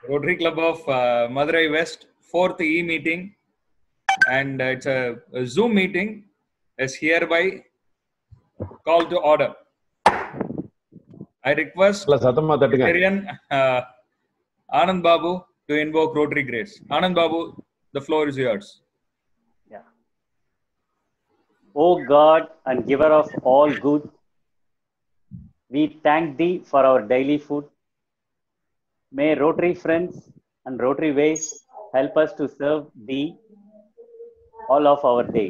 Rotary Club of Madurai West, 4th e-meeting, and it's a Zoom meeting is hereby called to order. I request Rtn. Anand Babu to invoke Rotary Grace. Anand Babu, the floor is yours. Yeah. O God and giver of all good, we thank Thee for our daily food. May Rotary friends and Rotary ways help us to serve Thee all of our days.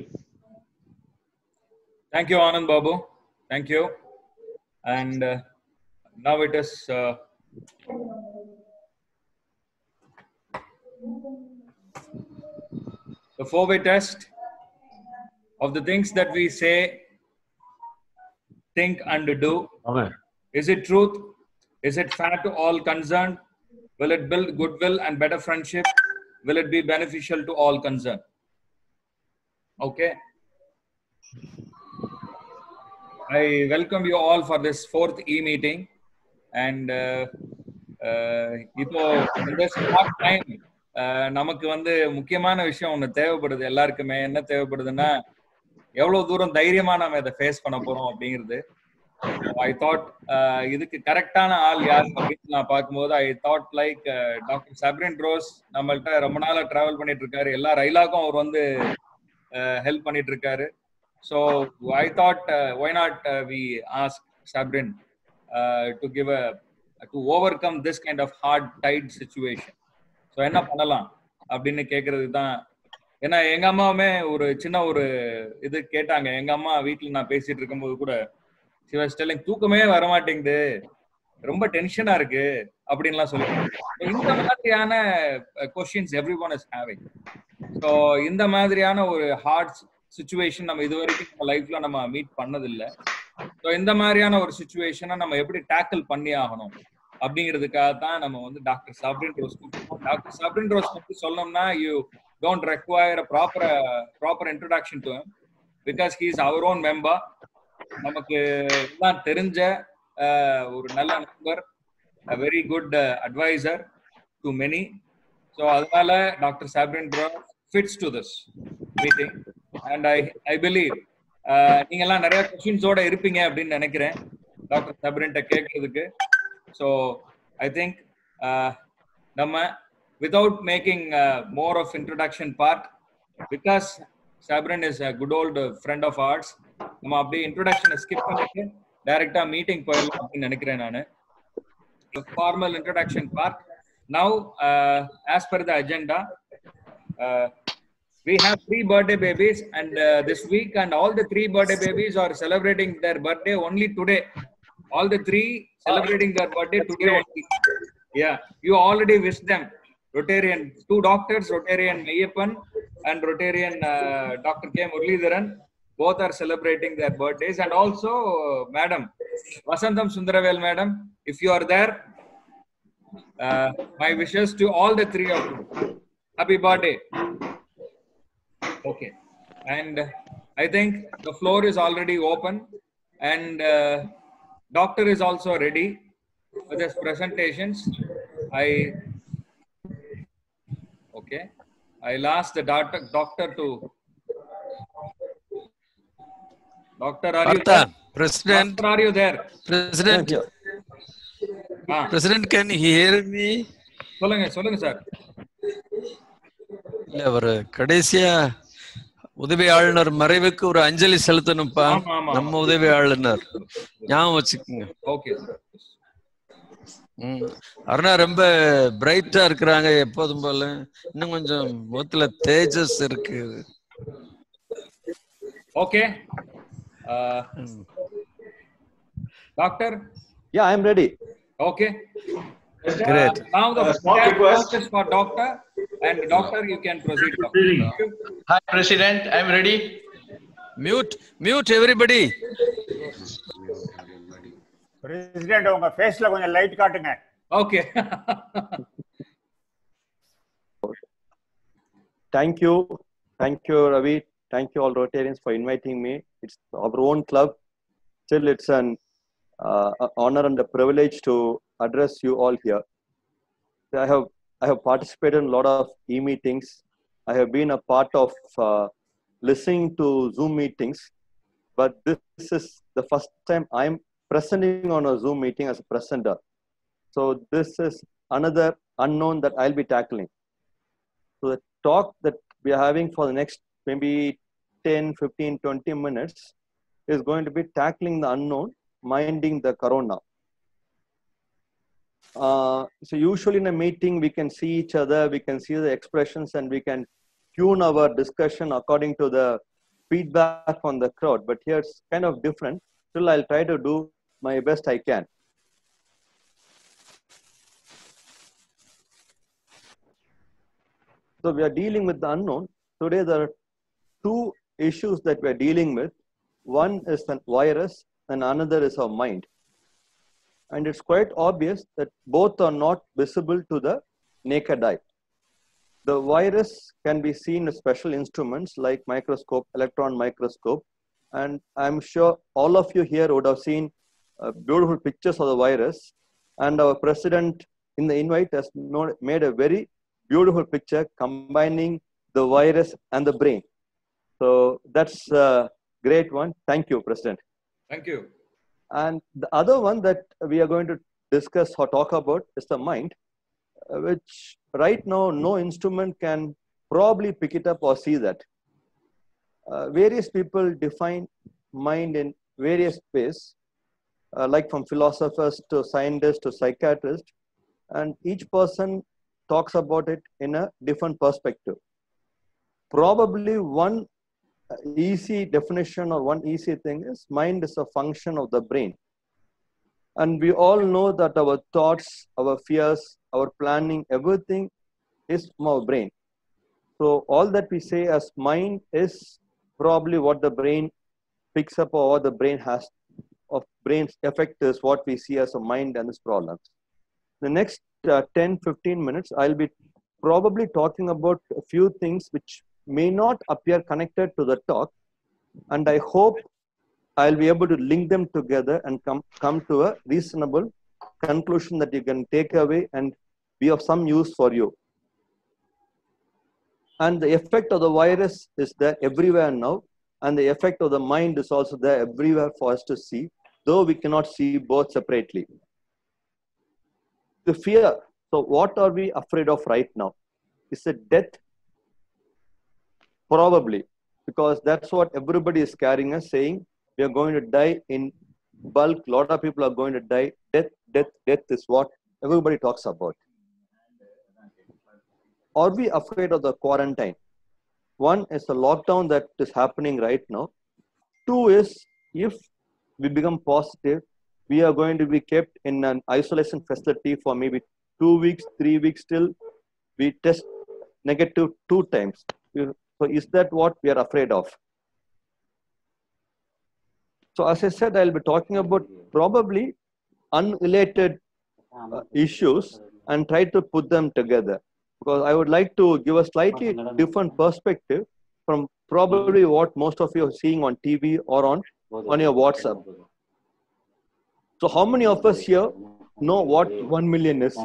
Thank you, Anand Babu. Thank you. And now it is the four-way test of the things that we say, think, and do. Okay. Is it truth? Is it fair to all concerned? Will it build goodwill and better friendship? Will it be beneficial to all concerned? Okay. I welcome you all for this 4th e-meeting. And இப்போ இந்த smart time நமக்கு வந்து முக்கியமான விஷயம் ஒன்று தேவைப்படுது. எல்லாருக்குமே என்ன தேவைப்படுதுன்னா, எவ்வளவு தூரம் தைரியமா நம்ம இதை ஃபேஸ் பண்ண போறோம் அப்படிங்கிறது. I thought இதுக்கு கரெக்டான ஆள் யார் அப்படின்னு நான் பார்க்கும்போது I thought like Dr. Sabrin Ross நம்மள்ட்ட ரொம்ப நாளா டிராவல் பண்ணிட்டு இருக்காரு. எல்லா ரயிலாக்கும் அவர் வந்து ஹெல்ப் பண்ணிட்டு இருக்காரு. So I thought why not we ask Sabrin to give to overcome this kind of hard tide situation. So என்ன பண்ணலாம் அப்படின்னு கேட்கறது தான். ஏன்னா எங்க அம்மாவுமே ஒரு சின்ன ஒரு இது கேட்டாங்க. எங்க அம்மா வீட்டுல நான் பேசிட்டு இருக்கும்போது கூட she was telling தூக்கமே வரமாட்டேங்குது, ரொம்ப டென்ஷனா இருக்கு அப்படின்லாம் சொல்லுவாங்க. இந்த மாதிரியான questions everyone is having. So இந்த மாதிரியான ஒரு ஹார்ட் சுச்சுவேஷன் நம்ம இது வரைக்கும் நம்ம லைஃப்ல நம்ம மீட் பண்ணதில்லை. ஸோ இந்த மாதிரியான ஒரு சுச்சுவேஷனை நம்ம எப்படி டேக்கிள் பண்ணி ஆகணும் அப்படிங்கிறதுக்காக தான் நம்ம வந்து doctor Sabrin Rose. Doctor Sabrin Rose பற்றி சொல்லணும்னா you don't require proper introduction to him because he is our own member. நமக்கு எல்லாம் தெரிஞ்ச ஒரு நல்ல நண்பர், very good advisor to many. So அதனால doctor Sabrin Rose fits to this meeting. And I believe நீங்க எல்லாம் நிறைய கொஸ்டின்ஸோட இருப்பீங்க அப்படின்னு நினைக்கிறேன் டாக்டர் சப்ரின்ட்ட கேட்கறதுக்கு. ஸோ ஐ திங்க் நம்ம without making more of introduction part, because Sabrin is a good old friend of ours, நம்ம அப்படியே இன்ட்ரோடக்ஷனை ஸ்கிப் பண்ணிட்டு டைரக்டா மீட்டிங் போயிடலாம் அப்படின்னு நினைக்கிறேன் நான். Formal introduction part. Now as per the agenda we have 3 birthday babies and this week, and all the 3 birthday babies are celebrating their birthday only today. All the 3 celebrating their birthday today only. Yeah, you already wish them. Rotarian, 2 doctors, Rotarian Meyyappan and Rotarian Dr. K. Muralidharan, both are celebrating their birthdays. And also Madam Vasantham Sundaravel Madam, if you are there, my wishes to all the 3 of you. Happy birthday. Okay, and I think the floor is already open, and doctor is also ready with his presentations. I'll ask the doctor to. Doctor, are you there? President, Doctor, are you there? President, President, can you hear me? சொல்லுங்க sir. இல்ல, ஒரு கடைசியா உதவி ஆளுநர் மறைவுக்கு ஒரு அஞ்சலி செலுத்தணும்ப்பா. நம்ம உதவி ஆளுநர் ஞாபகம் வச்சுக்கோங்க. ஓகே. அருணா ரொம்ப பிரைட்டா இருக்கிறாங்க எப்போதும் போல. இன்னும் கொஞ்சம் முகத்துல தேஜஸ் இருக்கு. Okay. Doctor? Yeah, I am ready. Okay. Great. Now the request is for doctor, and doctor you can proceed. Hi President, I am ready. Mute everybody. President, உங்க ஃபேஸ்ல கொஞ்சம் லைட் காட்டுங்க. Okay. Thank you Ravi. Thank you all Rotarians for inviting me. It's our own club. Still, it's an honor and a privilege to address you all here. I have I have participated in a lot of e-meetings. I have been a part of listening to Zoom meetings, but this is the first time I'm presenting on a Zoom meeting as a presenter. So this is another unknown that I'll be tackling. So the talk that we are having for the next maybe 10, 15, 20 minutes is going to be tackling the unknown, minding the corona. So usually in a meeting, we can see each other, we can see the expressions, and we can tune our discussion according to the feedback on the crowd. But here it's kind of different. Still, I'll try to do my best I can. So we are dealing with the unknown. Today, there are two issues that we are dealing with. One is the virus and another is our mind. And it's quite obvious that both are not visible to the naked eye. The virus can be seen with special instruments like microscope, electron microscope. And I'm sure all of you here would have seen beautiful pictures of the virus. And our president in the invite has made a very beautiful picture combining the virus and the brain. So that's a great one. Thank you, President. Thank you. And the other one that we are going to discuss or talk about is the mind, which right now no instrument can probably pick it up or see that. Various people define mind in various ways, like from philosophers to scientists to psychiatrists, and each person talks about it in a different perspective. Probably one easy definition or one easy thing is mind is a function of the brain. And we all know that our thoughts, our fears, our planning, everything is from our brain. So all that we say as mind is probably what the brain picks up or what the brain has of brain's effect is what we see as a mind and its problems. The next 10-15 minutes, I'll be probably talking about a few things which may not appear connected to the talk, and I hope I'll be able to link them together and come to a reasonable conclusion that you can take away and be of some use for you. And the effect of the virus is there everywhere now, and the effect of the mind is also there everywhere for us to see, though we cannot see both separately. The fear. So what are we afraid of right now? Is it death? Probably, because that's what everybody is carrying us, saying we are going to die in bulk. A lot of people are going to die. Death, death, death is what everybody talks about. Are we afraid of the quarantine? One is the lockdown that is happening right now. Two is if we become positive, we are going to be kept in an isolation facility for maybe 2 weeks, 3 weeks till we test negative 2 times. So is that what we are afraid of? So as I said, I'll be talking about probably unrelated issues and try to put them together, because I would like to give a slightly different perspective from probably what most of you are seeing on TV or on your WhatsApp. So how many of us here know what 1 million is?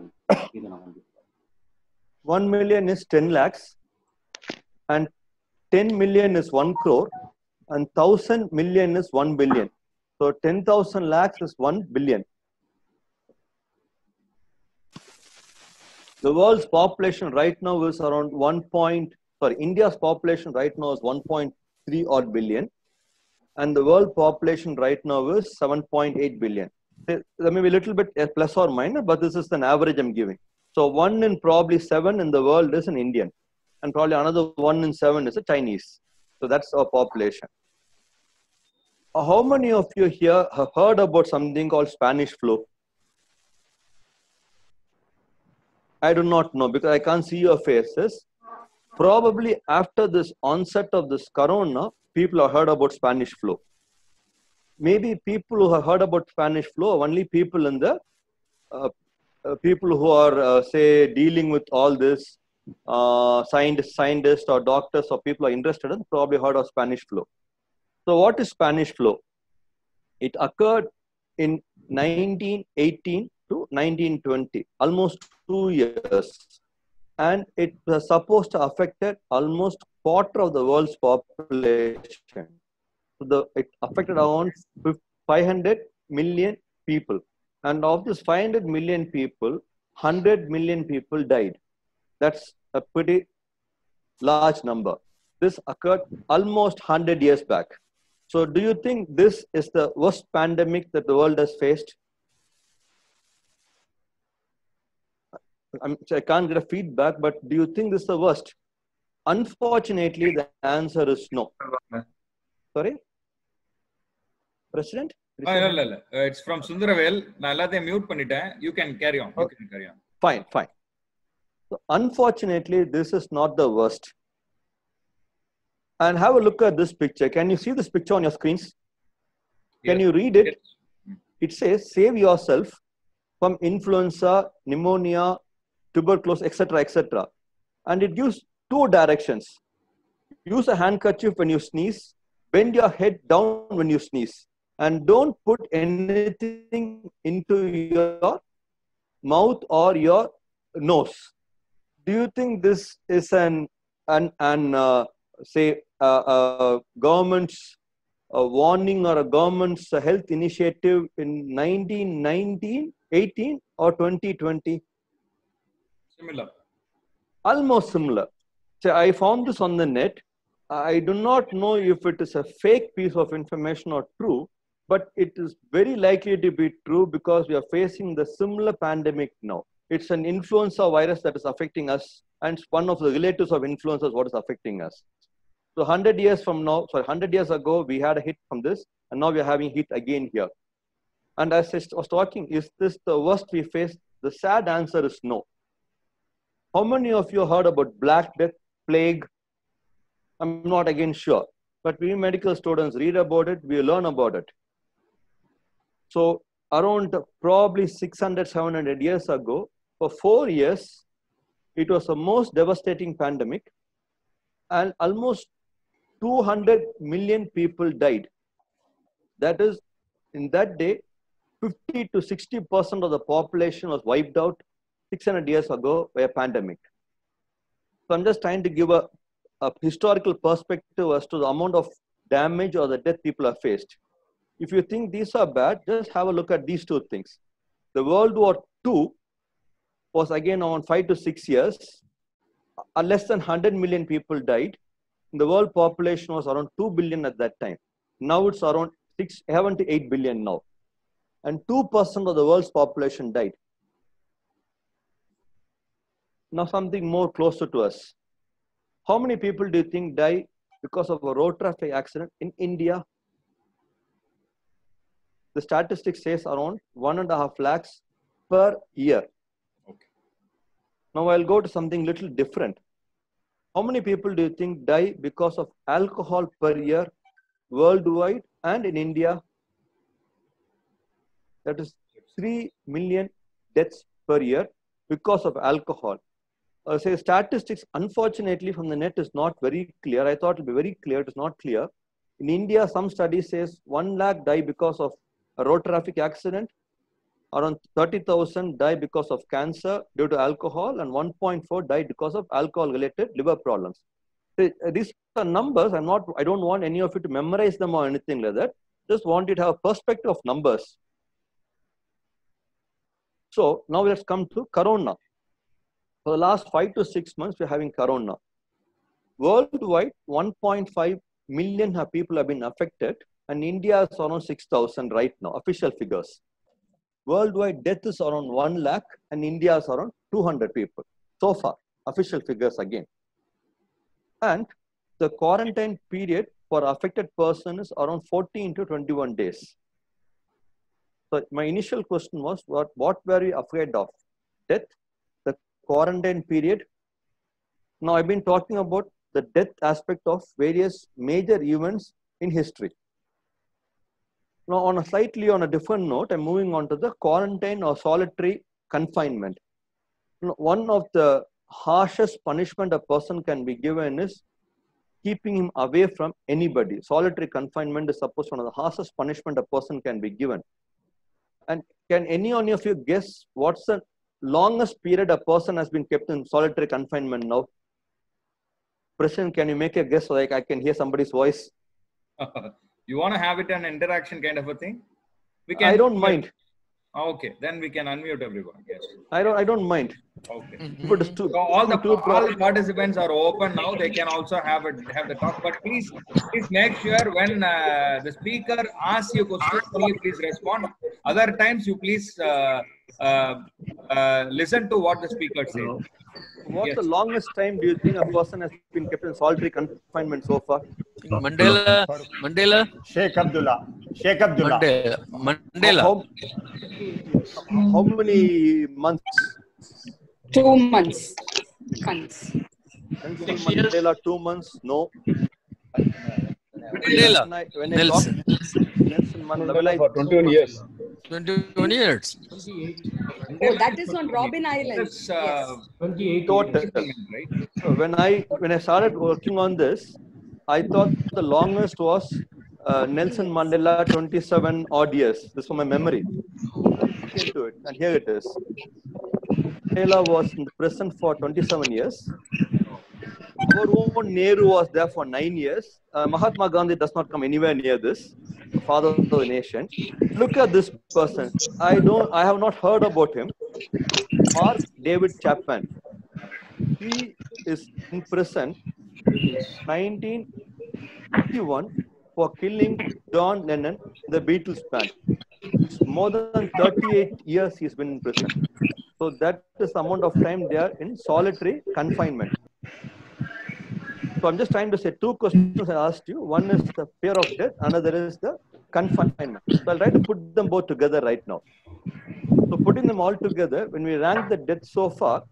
1 million is 10 lakhs and 10 million is 1 crore and 1000 million is 1 billion. So 10,000 lakhs is 1 billion. The world's population right now is around India's population right now is 1.3 odd billion. And the world population right now is 7.8 billion. There may be a little bit plus or minus, but this is an average I'm giving. So 1 in probably 7 in the world is an Indian. And probably another 1 in 7 is a Chinese. So that's our population. How many of you here have heard about something called Spanish flu? I do not know because I can't see your faces. Probably after this onset of this corona, people have heard about Spanish flu. Maybe people who have heard about Spanish flu are only people in the people who are say dealing with all this, scientists or doctors or people who are interested in probably heard of Spanish flu. So what is Spanish flu? It occurred in 1918 to 1920, almost 2 years, and it was supposed to affect almost quarter of the world's population. So it affected around 500 million people, and of this 500 million people, 100 million people died. That's a pretty large number. This occurred almost 100 years back. So do you think this is the worst pandemic that the world has faced? I can't get a feedback, but do you think this is the worst? Unfortunately, the answer is no. Sorry? President? It's from Sundaravel. Mute panniten. You can carry on. You can carry on. Fine, fine. So unfortunately, this is not the worst. And have a look at this picture. Can you see this picture on your screens? Can you read it? Yes. It says, save yourself from influenza, pneumonia, tuberculosis, etc., etc. And it gives 2 directions. Use a handkerchief when you sneeze, bend your head down when you sneeze, and don't put anything into your mouth or your nose. Do you think this is government's warning or a government's health initiative in 1919, 18 or 2020? Similar. Almost similar. So I found this on the net. I do not know if it is a fake piece of information or true, but it is very likely to be true because we are facing the similar pandemic now. It's an influenza virus that is affecting us, and it's one of the relatives of influenza is what is affecting us. So 100 years from now, 100 years ago, we had a hit from this, and now we are having hit again here. And as I was talking, is this the worst we face? The sad answer is no. How many of you heard about Black Death, plague? I'm not again sure, but we medical students read about it, we learn about it. So around probably 600, 700 years ago, for 4 years, it was the most devastating pandemic, and almost 200 million people died. That is, in that day, 50 to 60% of the population was wiped out 600 years ago by a pandemic. So I'm just trying to give a historical perspective as to the amount of damage or the death people have faced. If you think these are bad, just have a look at these 2 things. The World War II was again around 5 to 6 years. Less than 100 million people died. The world population was around 2 billion at that time. Now it's around 7 to 8 billion now. And 2% of the world's population died. Now something more closer to us. How many people do you think die because of a road traffic accident in India? The statistics says around 1.5 lakhs per year. Okay. Now I'll go to something little different. How many people do you think die because of alcohol per year worldwide and in India? That is 3 million deaths per year because of alcohol. Say statistics, unfortunately, from the net is not very clear. I thought it would be very clear. It is not clear. In India, some studies says 1 lakh die because of a road traffic accident. Around 30,000 die because of cancer due to alcohol, and 1.4 died because of alcohol-related liver problems. These are numbers. I don't want any of you to memorize them or anything like that. Just want you to have a perspective of numbers. So now let's come to Corona. For the last 5 to 6 months, we're having Corona. Worldwide, 1.5 million people have been affected, and India is around 6,000 right now, official figures. Worldwide death is around 1 lakh, and India is around 200 people. So far, official figures again. And the quarantine period for affected person is around 14 to 21 days. So my initial question was, what were you afraid of? Death, the quarantine period. Now I've been talking about the death aspect of various major events in history. Now on a different note, I'm moving on to the quarantine or solitary confinement. One of the harshest punishment a person can be given is keeping him away from anybody. Solitary confinement is supposed to be one of the harshest punishment a person can be given. And can any one of you guess what's the longest period a person has been kept in solitary confinement now? President, can you make a guess so like I can hear somebody's voice? You want to have it an interaction kind of a thing? We can. I don't mind. Okay, then we can unmute everyone. Yes. I don't mind. Okay. But it's too, So all the participants are open now. They can also have the talk. But please make sure when the speaker asks you questions, only please respond. Other times you please listen to what the speaker says. What's the longest time do you think a person has been kept in solitary confinement so far? Mandela. Sheikh Abdullah. Mandela. How many months? 2 months. Nelson Mandela, 2 months? No. Mandela. Nelson Mandela for 21 years. 21 years. Oh, that is on Robben Island. Yes. 28 total. So when I started working on this, I thought the longest was Nelson Mandela, 27 odd years. This was my memory. Into it, and here it is. Mandela was in the prison for 27 years. Our own Nehru was there for 9 years. Mahatma Gandhi does not come anywhere near this. The father of the nation. Look at this person. I have not heard about him. Mark David Chapman. He is in prison 1951 for killing John Lennon, the Beatles band. It's more than 38 years he's been in prison. So that is the amount of time they are in solitary confinement. So I'm just trying to say 2 questions I asked you. One is the fear of death, another is the confinement. So I'll try to put them both together right now. So putting them all together, when we rank the death so far,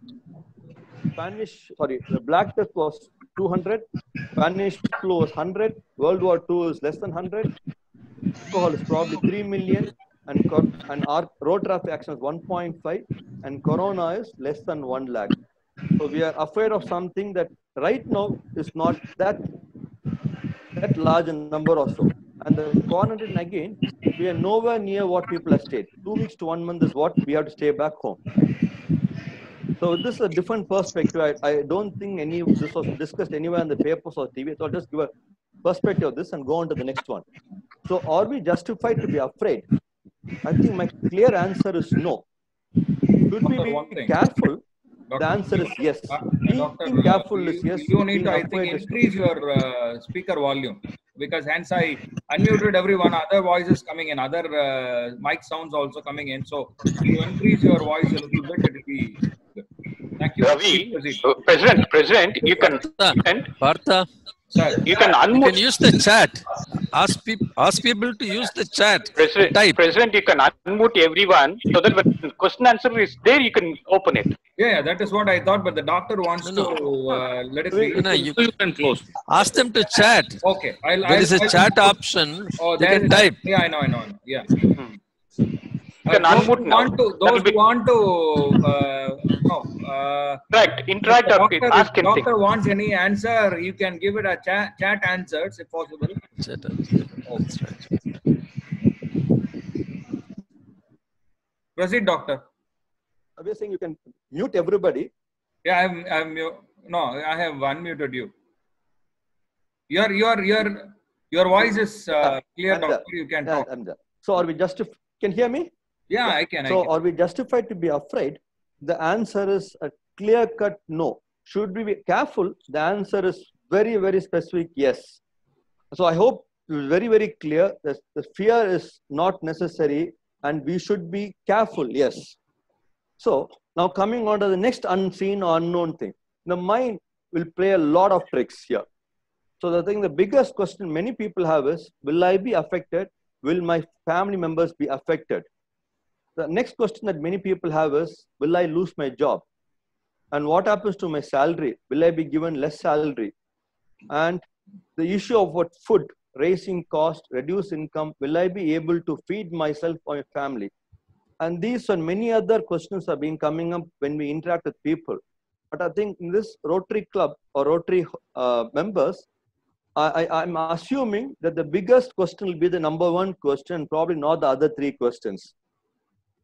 the Black Death was 200, Spanish flu was 100, World War II is less than 100, alcohol is probably 3 million, and our road traffic accident is 1.5, and corona is less than 1 lakh. So we are afraid of something that right now is not that large a number or so. And the quarantine again, we are nowhere near what people have stayed. 2 weeks to 1 month is what we have to stay back home. So this is a different perspective. I don't think this was discussed anywhere in the papers or TV. So I'll just give a perspective of this and go on to the next one. So are we justified to be afraid? I think my clear answer is no. Should we be careful? The answer is yes. Being careful is yes. You need to, I think, increase your speaker volume, because hence I unmuted everyone, other voices coming in, other mic sounds also coming in. So you increase your voice a little bit, it will be good. Thank you. Ravi, President, you can Partha. Sir, you can unmute. You can use the chat. Ask people to use the chat. President, you can unmute everyone so that when question answer is there, you can open it. Yeah, that is what I thought. But the doctor wants to let it be. No, you can close. Ask them to chat. Okay, there is a chat option. Oh, they can type. Yeah, I know. Yeah. You can unmute now. Those who want to interact or ask anything. Doctor wants any answer, you can give it a chat answers if possible. Chat answer. That's right. Proceed, doctor. We are saying you can mute everybody. Yeah, I have unmuted you. Your voice is clear, doctor. You can talk. So are we can you hear me? Yeah, I can. So are we justified to be afraid? The answer is a clear-cut no. Should we be careful? The answer is very, very specific yes. So I hope it was very, very clear that the fear is not necessary and we should be careful, yes. So now coming on to the next unseen or unknown thing. The mind will play a lot of tricks here. So the biggest question many people have is, will I be affected? Will my family members be affected? The next question that many people have is, will I lose my job? And what happens to my salary? Will I be given less salary? And the issue of what food, raising cost, reduce income, will I be able to feed myself or my family? And these and many other questions have been coming up when we interact with people. But I think in this Rotary Club or Rotary members, I'm assuming that the biggest question will be the number one question, probably not the other 3 questions.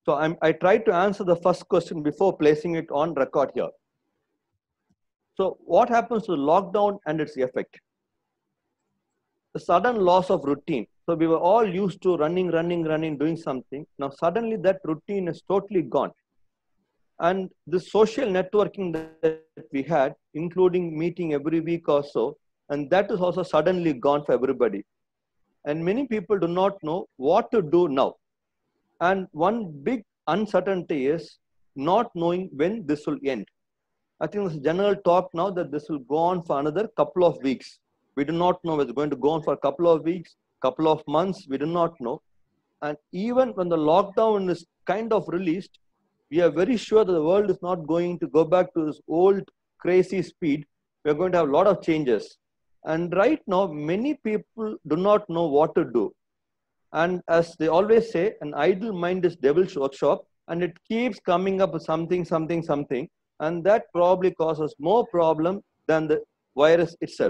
So I tried to answer the first question before placing it on record here. So what happens to the lockdown and its effect? The sudden loss of routine. So we were all used to running, doing something. Now suddenly that routine is totally gone. And the social networking that we had, including meeting every week or so, and that is also suddenly gone for everybody. And many people do not know what to do now. And one big uncertainty is not knowing when this will end. I think there's a general talk now that this will go on for another couple of weeks. We do not know whether it's going to go on for a couple of weeks, couple of months, we do not know. And even when the lockdown is kind of released, we are very sure that the world is not going to go back to this old crazy speed. We are going to have a lot of changes. And right now, many people do not know what to do. And as they always say, an idle mind is devil's workshop, and it keeps coming up with something. And that probably causes more problem than the virus itself.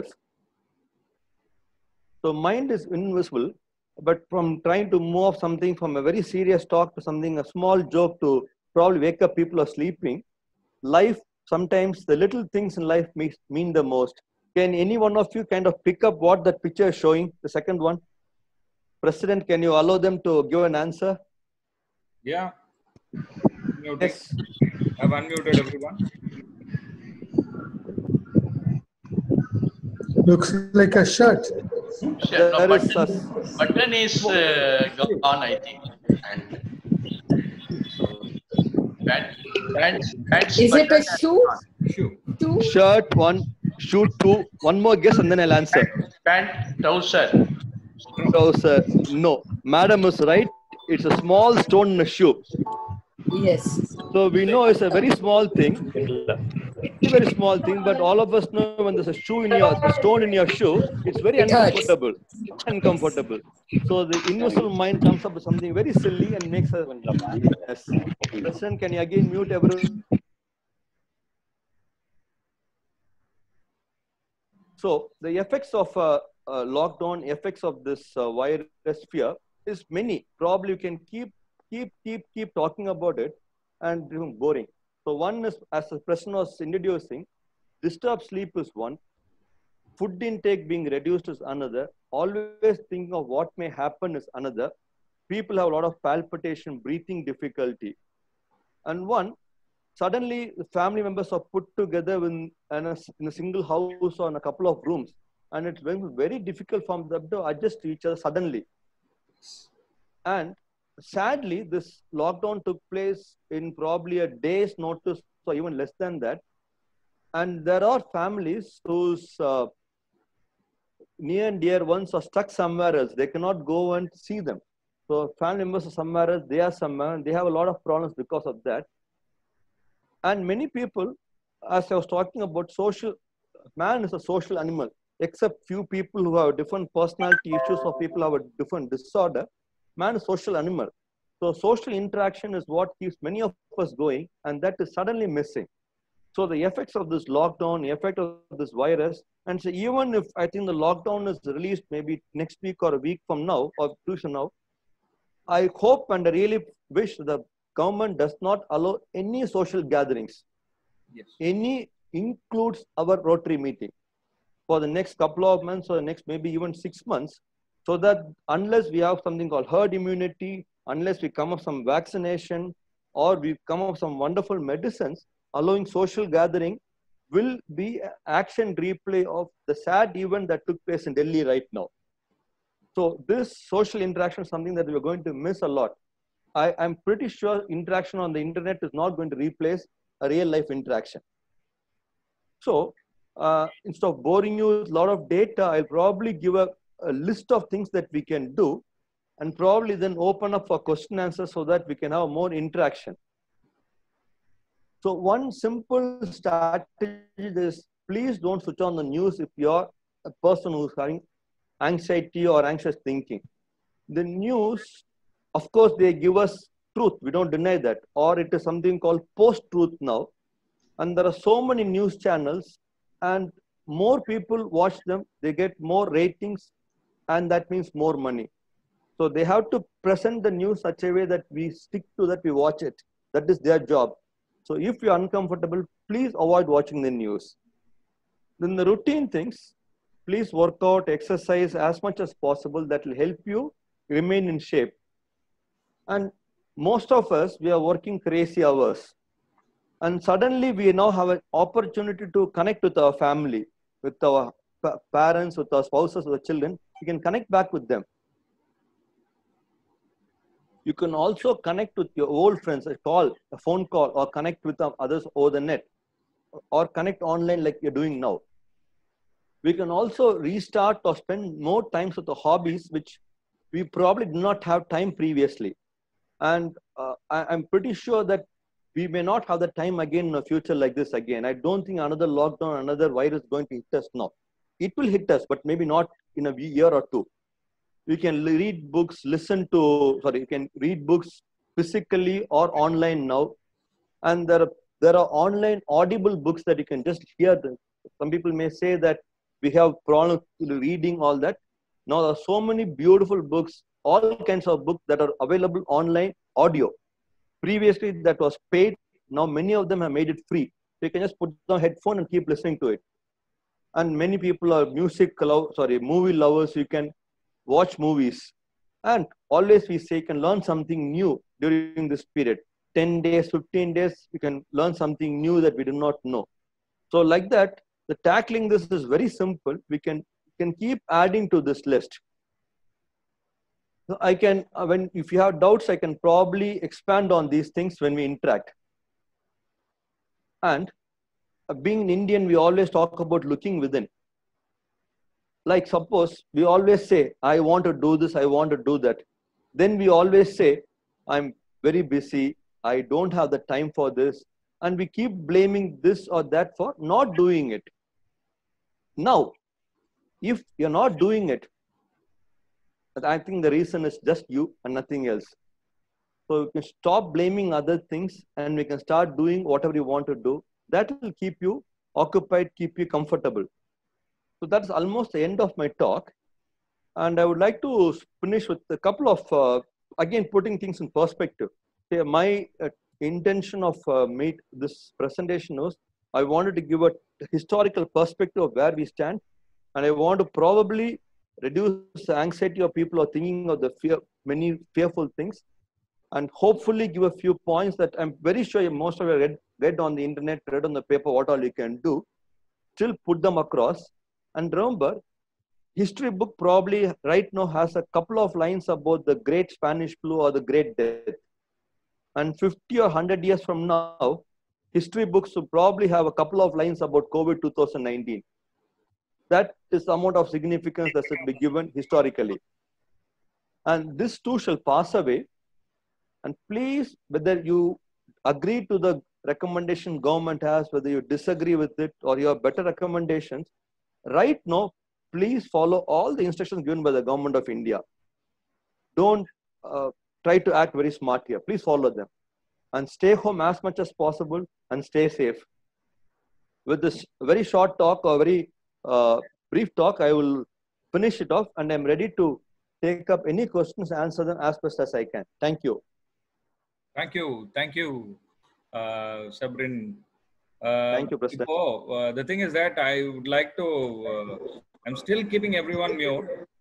So mind is invisible, but from trying to move something from a very serious talk to something, a small joke to probably wake up people are sleeping, life, sometimes the little things in life mean the most. Can any one of you kind of pick up what that picture is showing, the second one? President, can you allow them to give an answer? Yeah. Yes. I've unmuted everyone. Looks like a shirt. No, button is gone, I think. And pants, is it a shoe? Shoe. Shirt, one. Shoe, two. One more guess and then I'll answer. Pant, trouser. Trouser. No. Madam is right. It's a small stone in a shoe. Yes. So we know it's a very small thing. Very small thing, but all of us know when there's a stone in your shoe, it's very uncomfortable. Uncomfortable. So the invisible mind comes up with something very silly and makes us. Yes. President, can you again mute everyone? So the effects of lockdown, effects of this virus fear is many. Probably you can keep talking about it and become boring. So one is, as the president was introducing, disturbed sleep is one. Food intake being reduced is another. Always thinking of what may happen is another. People have a lot of palpitation, breathing difficulty. And one, suddenly the family members are put together in a single house or in a couple of rooms. And it's very difficult for them to adjust to each other suddenly. And sadly, this lockdown took place in probably a day's notice or even less than that. And there are families whose near and dear ones are stuck somewhere else. They cannot go and see them. So family members are somewhere else, they are somewhere, and they have a lot of problems because of that. And many people, as I was talking about, man is a social animal, except few people who have different personality issues or people who have a different disorder. Man is a social animal. So social interaction is what keeps many of us going, and that is suddenly missing. So the effects of this lockdown, the effect of this virus, and so even if I think the lockdown is released maybe next week or a week from now or 2 weeks from now, I hope and I really wish the government does not allow any social gatherings. Yes. Any includes our Rotary meeting for the next couple of months or the next maybe even 6 months, so that unless we have something called herd immunity, unless we come up with some vaccination or we come up with some wonderful medicines, allowing social gathering will be an action replay of the sad event that took place in Delhi right now. So this social interaction is something that we're going to miss a lot. I'm pretty sure interaction on the internet is not going to replace a real life interaction. So instead of boring you with a lot of data, I'll probably give a list of things that we can do and probably then open up for question answers so that we can have more interaction. So one simple strategy is, please don't switch on the news if you're a person who's having anxiety or anxious thinking. The news, of course, they give us truth. We don't deny that. Or it is something called post-truth now. And there are so many news channels and more people watch them. They get more ratings and that means more money. So they have to present the news such a way that we stick to that, we watch it. That is their job. So if you're uncomfortable, please avoid watching the news. Then the routine things, please work out, exercise as much as possible. That will help you remain in shape. And most of us, we are working crazy hours. And suddenly we now have an opportunity to connect with our family, with our parents, with our spouses, with our children. We can connect back with them. You can also connect with your old friends, a phone call, or connect with others over the net, or connect online like you're doing now. We can also restart or spend more time with the hobbies, which we probably did not have time previously. And I'm pretty sure that we may not have the time again in a future like this again. I don't think another lockdown, another virus is going to hit us now. It will hit us, but maybe not in a year or two. You can read books, you can read books physically or online now. And there are online audible books that you can just hear. Some people may say that we have problems reading all that. Now there are so many beautiful books, all kinds of books that are available online audio. Previously that was paid. Now many of them have made it free. So you can just put the headphone and keep listening to it. And many people are movie lovers. You can watch movies. And always we say you can learn something new during this period. 10 days, 15 days, you can learn something new that we do not know. So like that, the tackling this is very simple. We can keep adding to this list. So I can, if you have doubts, I can probably expand on these things when we interact. And being an Indian, we always talk about looking within. Like suppose we always say, I want to do this, I want to do that. Then we always say, I'm very busy, I don't have the time for this. And we keep blaming this or that for not doing it. Now, if you're not doing it, I think the reason is just you and nothing else. So we can stop blaming other things and we can start doing whatever you want to do. That will keep you occupied, keep you comfortable. So that's almost the end of my talk. And I would like to finish with a couple of, again, putting things in perspective. My intention of this presentation was, I wanted to give a historical perspective of where we stand. And I want to probably reduce the anxiety of people who are thinking of the many fearful things. And hopefully give a few points that I'm very sure most of you read on the internet, read on the paper, what all you can do. Still put them across. And remember, history book probably right now has a couple of lines about the Great Spanish Flu or the Great Death. And 50 or 100 years from now, history books will probably have a couple of lines about COVID 2019. That is the amount of significance that should be given historically. And this too shall pass away. And please, whether you agree to the recommendation government has, whether you disagree with it or you have better recommendations, right now, please follow all the instructions given by the government of India. Don't try to act very smart here. Please follow them. And stay home as much as possible and stay safe. With this very short talk or very brief talk, I will finish it off and I'm ready to take up any questions, answer them as best as I can. Thank you. Thank you. Thank you, Sabrin. Thank you, President. The thing is that I would like to, I'm still keeping everyone mute.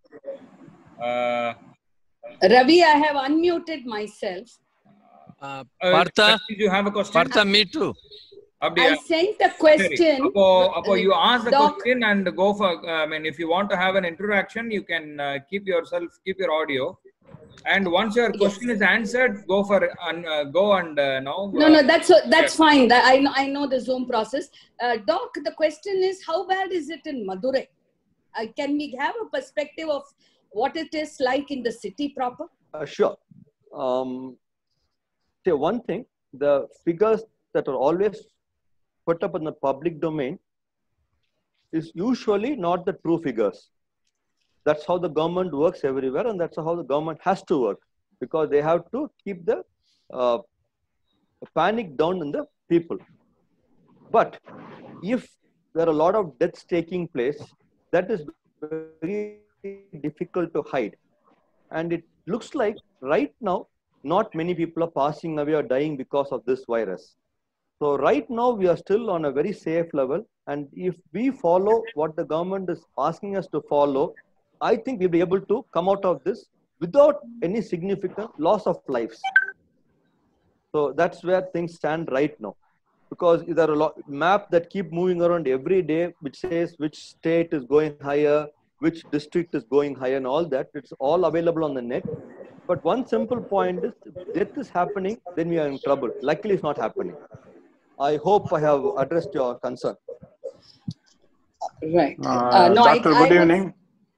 Ravi, I have unmuted myself. Partha, did you have a question? Partha, me too. I sent a question. Apo, you ask the question and go for, I mean, if you want to have an interaction, you can keep your audio. And once your question is answered, go and now. No, that's fine. I know the Zoom process. Doc, the question is, how bad is it in Madurai? Can we have a perspective of what it is like in the city proper? Sure. Say one thing, the figures that are always put up in the public domain is usually not the true figures. That's how the government works everywhere, and that's how the government has to work, because they have to keep the panic down in the people. But if there are a lot of deaths taking place, that is very difficult to hide. And it looks like right now, not many people are passing away or dying because of this virus. So right now we are still on a very safe level. And if we follow what the government is asking us to follow, I think we'll be able to come out of this without any significant loss of lives. So that's where things stand right now. Because there are a lot map that keep moving around every day, which says which state is going higher, which district is going higher, and all that. It's all available on the net. But one simple point is, if death is happening, then we are in trouble. Luckily, it's not happening. I hope I have addressed your concern. Right. Doctor, good evening.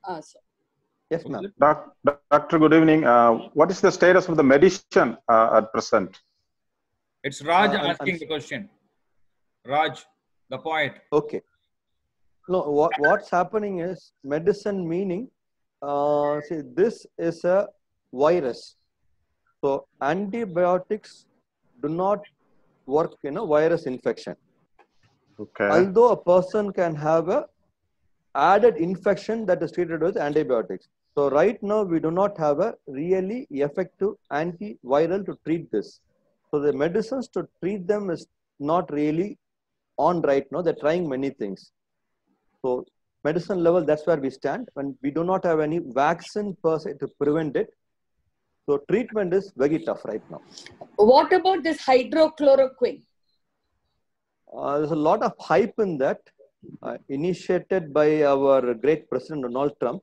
Yes, ma'am. Doctor, good evening. What is the status of the medicine at present? It's Raj asking the question. Raj, the poet. Okay. No, what's happening is medicine meaning, see, this is a virus. So antibiotics do not work in a virus infection. Okay. Although a person can have a added infection that is treated with antibiotics. So right now we do not have a really effective antiviral to treat this. So the medicines to treat them is not really on right now. They're trying many things. So medicine level, that's where we stand. And we do not have any vaccine per se to prevent it. So treatment is very tough right now. What about this hydrochloroquine? There's a lot of hype in that, initiated by our great President Donald Trump.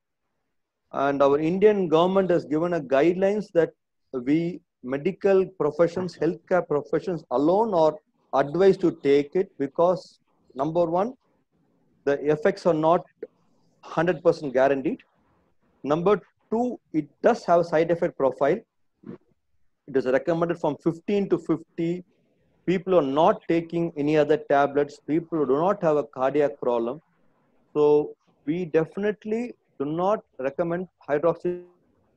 And our Indian government has given a guidelines that we medical professions, healthcare professions alone are advised to take it because, number one, the effects are not 100% guaranteed. Number two, it does have a side effect profile. It is recommended from 15 to 50. People are not taking any other tablets. People who do not have a cardiac problem. So we definitely do not recommend hydroxychloroquine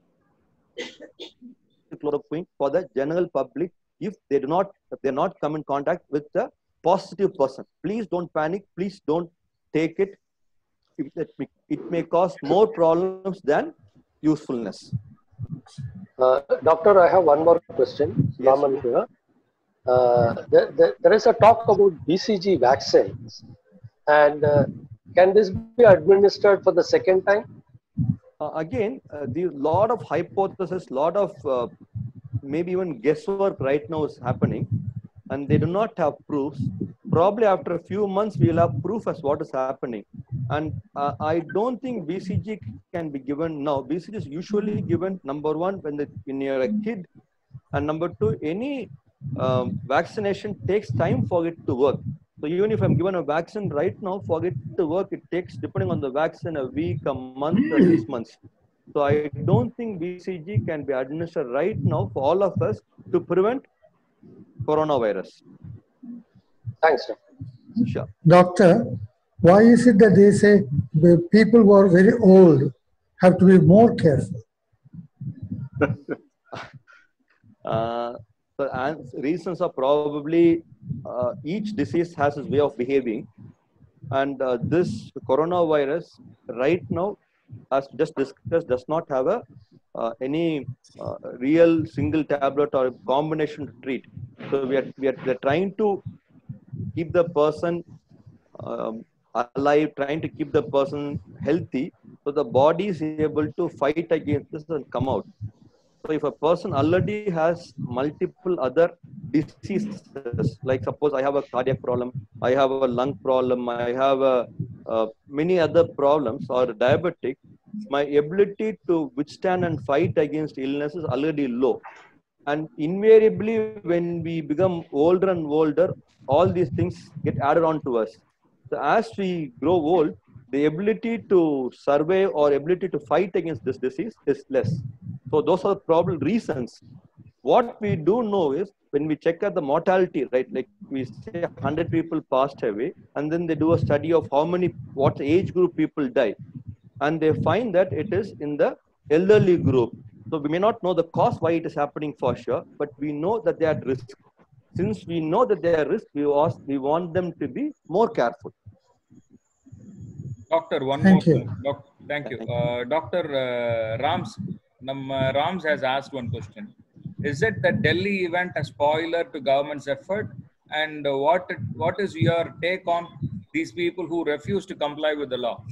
for the general public if they're not come in contact with the positive person. Please don't panic. Please don't take it. It may cause more problems than usefulness. Doctor, I have one more question. Yes. Here. There is a talk about BCG vaccines, and can this be administered for the second time? Again, the lot of hypothesis, lot of maybe even guesswork right now is happening, and they do not have proofs. Probably after a few months, we will have proof as what is happening. And I don't think BCG can be given now. BCG is usually given, number one, when you're a kid, and number two, any vaccination takes time for it to work. So even if I'm given a vaccine right now, for it to work, it takes, depending on the vaccine, a week, a month, or 6 months. So I don't think BCG can be administered right now for all of us to prevent coronavirus. Thanks, sir. Sure. Doctor, why is it that they say the people who are very old have to be more careful? So reasons are probably each disease has its way of behaving, and this coronavirus right now, as just discussed, does not have a any real single tablet or combination to treat. So we are trying to keep the person alive, trying to keep the person healthy, so the body is able to fight against this and come out. So if a person already has multiple other diseases, like suppose I have a cardiac problem, I have a lung problem, I have many other problems, or diabetic, my ability to withstand and fight against illness is already low. And invariably, when we become older and older, all these things get added on to us. So as we grow old, the ability to survive or ability to fight against this disease is less. So those are the probable reasons. What we do know is, when we check out the mortality, right, like we say 100 people passed away, and then they do a study of what age group people die. And they find that it is in the elderly group. So we may not know the cause why it is happening for sure, but we know that they are at risk. Since we know that they are at risk, we want them to be more careful. Doctor, one more thing. Thank you. Dr. Rams, Rams has asked one question. Is it the Delhi event a spoiler to government's effort? And what is your take on these people who refuse to comply with the law?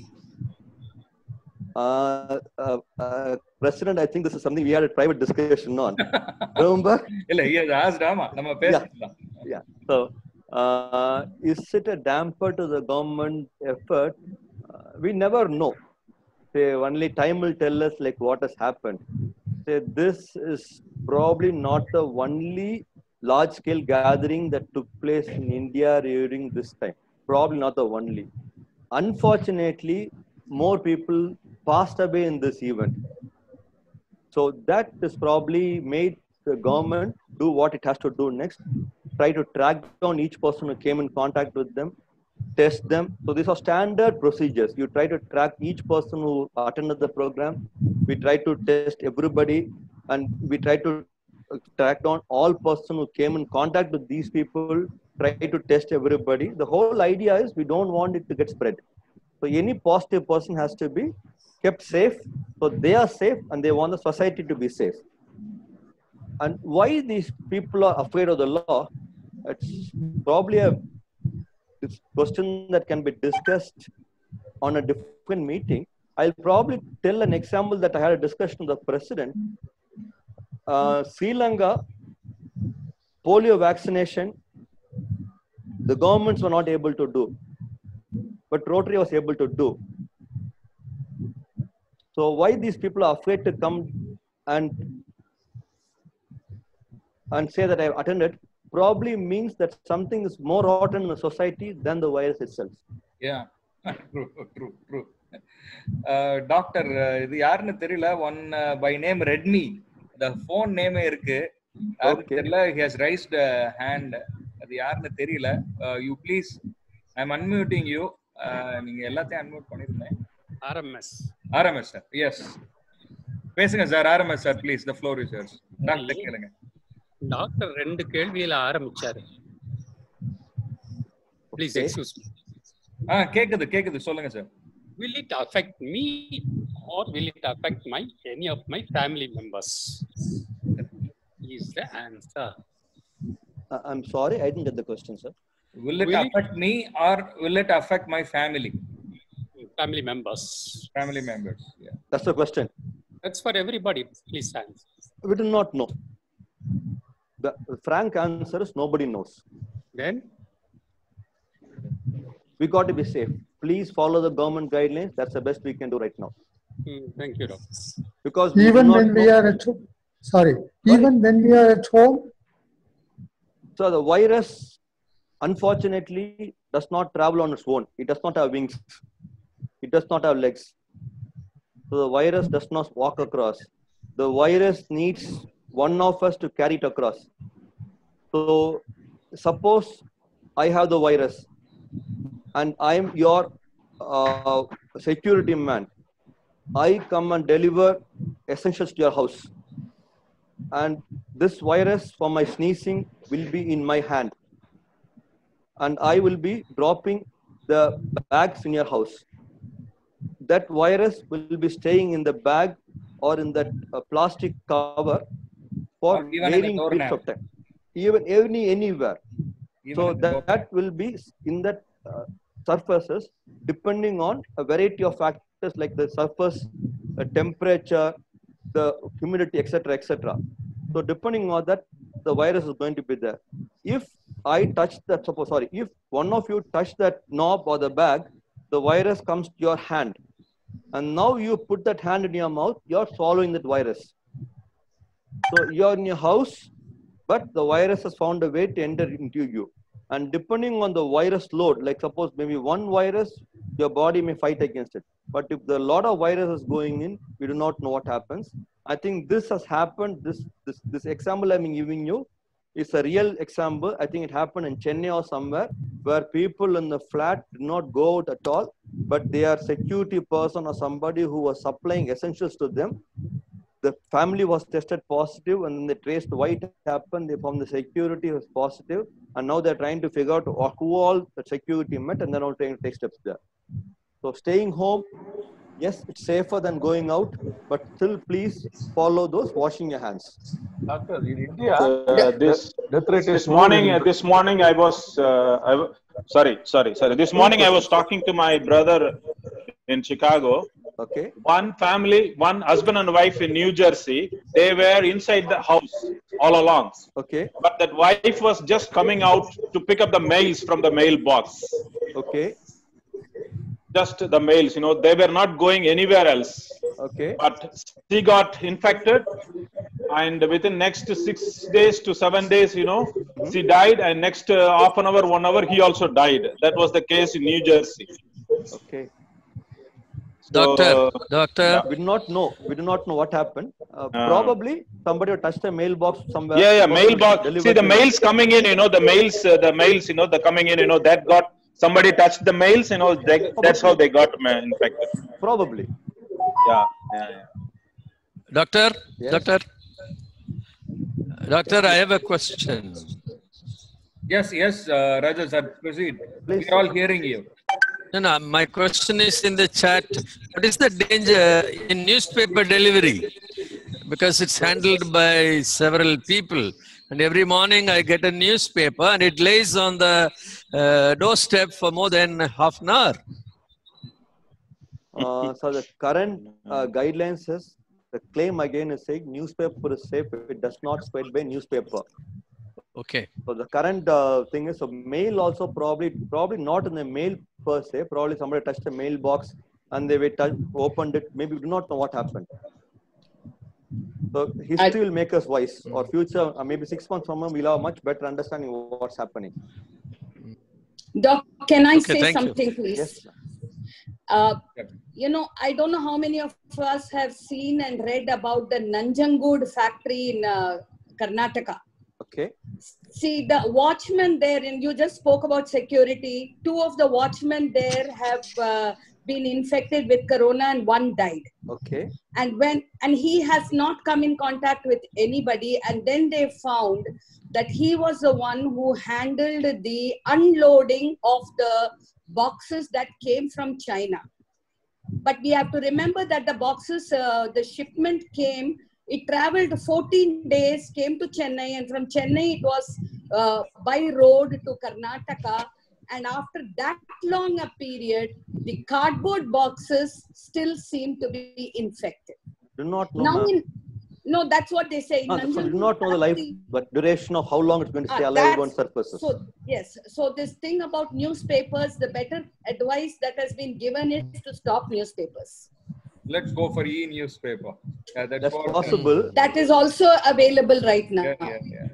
President, I think this is something we had a private discussion on. Remember? He has asked, yeah. So, is it a damper to the government effort? We never know. Say, only time will tell us like what has happened. Say, this is probably not the only large-scale gathering that took place in India during this time. Probably not the only. Unfortunately, more people passed away in this event. So that is probably made the government do what it has to do next. Try to track down each person who came in contact with them, test them. So these are standard procedures. You try to track each person who attended the program. We try to test everybody, and we try to track down all persons who came in contact with these people, try to test everybody. The whole idea is we don't want it to get spread. So any positive person has to be kept safe. So they are safe and they want the society to be safe. And why these people are afraid of the law, it's probably a question that can be discussed on a different meeting. I'll probably tell an example that I had a discussion with the president. Sri Lanka, polio vaccination, the governments were not able to do, but Rotary was able to do. So why these people are afraid to come and say that I've attended probably means that something is more rotten in the society than the virus itself. Yeah, true. Doctor, இது யாருன்னு தெரியல. One by name Redmi. The phone name இருக்கு. தெரியல. He has raised a hand. அது யாருன்னு தெரியல. You please, I'm unmuting you. நீங்க எல்லாத்தையும் unmute பண்ணிருந்தேன். RMS sir. Yes. பேசுங்க sir. RMS sir, please. The floor is yours. Doctor கேளுங்க. டாக்டர் 2 கேள்வியில ஆரம்பிச்சாரு. Please excuse me. கேக்குது சொல்லுங்க sir. Will it affect me or will it affect any of my family members? Is the answer. I'm sorry, I didn't get the question, sir. Will it affect me or will it affect my family? Family members. Family members, yeah. That's the question. That's for everybody. Please answer. We do not know. The frank answer is nobody knows. Then? We got to be safe. Please follow the government guidelines. That's the best we can do right now. Thank you, doctor. Because even when we are at home, even when we are at home. So the virus, unfortunately, does not travel on its own. It does not have wings. It does not have legs. So the virus does not walk across. The virus needs one of us to carry it across. So suppose I have the virus and I am your security man. I come and deliver essentials to your house. And this virus from my sneezing will be in my hand. And I will be dropping the bags in your house. That virus will be staying in the bag or in that plastic cover for varying periods of time. Even anywhere. So that will be in that surfaces depending on a variety of factors like the surface, temperature, the humidity, etc. So depending on that, the virus is going to be there. If I touch that, if one of you touch that knob or the bag, the virus comes to your hand. And now you put that hand in your mouth, you're swallowing that virus. So you're in your house, but the virus has found a way to enter into you. And depending on the virus load, like suppose maybe one virus, your body may fight against it. But if the lot of virus is going in, we do not know what happens. I think this has happened. This example I'm giving you is a real example. I think it happened in Chennai or somewhere where people in the flat did not go out at all, but they are security person or somebody who was supplying essentials to them. The family was tested positive and then they traced why it happened. They found the security was positive. And now they're trying to figure out who all the security met and then all trying to take steps there. So staying home Yes, it's safer than going out, but still please follow those washing your hands. Doctor, in India, This this morning I was this morning I was talking to my brother in Chicago. Okay. One family, one husband and wife in New Jersey, they were inside the house all along. Okay. But that wife was just coming out to pick up the mails from the mailbox. Okay. Just the mails, you know, they were not going anywhere else. Okay. But she got infected, and within next 6 days to 7 days, you know, she died, and next half an hour, 1 hour, he also died. That was the case in New Jersey. Okay. Doctor. We do not know. We do not know what happened. Probably somebody touched a mailbox somewhere. Yeah, mailbox. See the mails coming in, you know, the mails, you know, the coming in, you know, that got somebody touched the mails, you know, that's how they got infected. Probably. Yeah. Doctor. Yes. Doctor, I have a question. Yes, Raja sir, proceed. Please. We are all hearing you. No, my question is in the chat. What is the danger in newspaper delivery? Because it's handled by several people. And every morning I get a newspaper and it lays on the doorstep for more than half an hour. So the current guidelines says, the claim again is saying newspaper is safe if it does not spread by newspaper. Okay. So the current thing is, so mail also probably not in the mail per se. Probably somebody touched a mailbox and they opened it. Maybe we do not know what happened. So history will make us wise. Or future, maybe 6 months from now, we'll have a much better understanding of what's happening. Doc, can I say something, please? Yes. You know, I don't know how many of us have seen and read about the Nanjangud factory in Karnataka. Okay. See, the watchmen there, and you just spoke about security. 2 of the watchmen there have been infected with corona and 1 died. Okay. And he has not come in contact with anybody, and then they found that he was the one who handled the unloading of the boxes that came from China. But we have to remember that the boxes, the shipment came, it traveled 14 days, came to Chennai, and from Chennai it was by road to Karnataka. And after that long a period, the cardboard boxes still seem to be infected. Do not know. No, that's what they say. So do not know the life, but duration of how long it's going to stay alive on surfaces. So yes, so this thing about newspapers, the better advice that has been given is to stop newspapers. Let's go for e-newspaper. That's possible. That is also available right now. Yeah.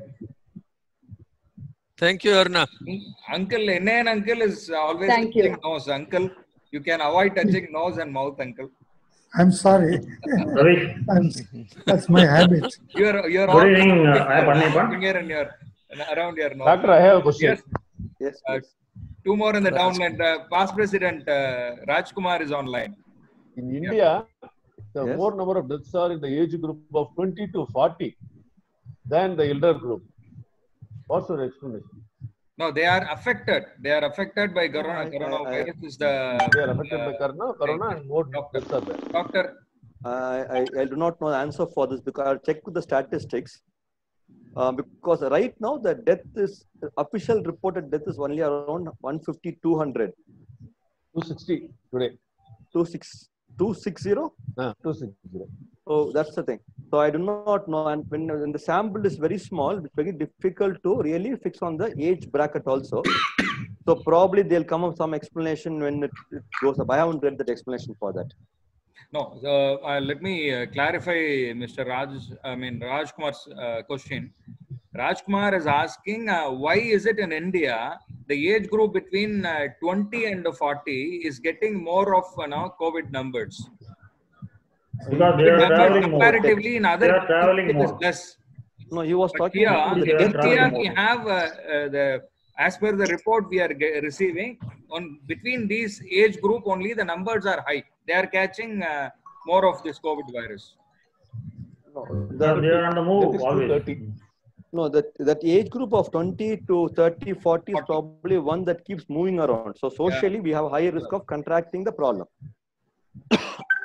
Thank you, Arna. Uncle, N uncle is always touching nose. Uncle, you can avoid touching nose and mouth, uncle. I'm sorry. That's my habit. You're Good evening, finger in your around your nose. Doctor, I have a question. Yes. 2 more in the downline. Past President Rajkumar is online. In India, the more number of deaths are in the age group of 20 to 40 than the elder group. What's your explanation? No, they are affected. They are affected by corona. Coronavirus is the. They are affected by corona and more deaths are there. Doctor. I do not know the answer for this because I'll check with the statistics. Because right now the official reported death is only around 150, 200. 260 today. 260? 260. So that's the thing. So I do not know, and when the sample is very small, it's very difficult to really fix on the age bracket also. So probably they'll come up with some explanation when it goes up. I haven't read that explanation for that. No, let me clarify Mr. Rajkumar's question. Rajkumar is asking why is it in India the age group between 20 and 40 is getting more of COVID numbers? Because they are traveling more. Comparatively, in other they are traveling more. Less. No, he was talking here, about the here we have as per the report we are receiving, between these age group only the numbers are high. They are catching more of this COVID virus. No, they are on the move always. No, that age group of 20 to 30, 40 is probably one that keeps moving around. So socially, we have a higher risk of contracting the problem.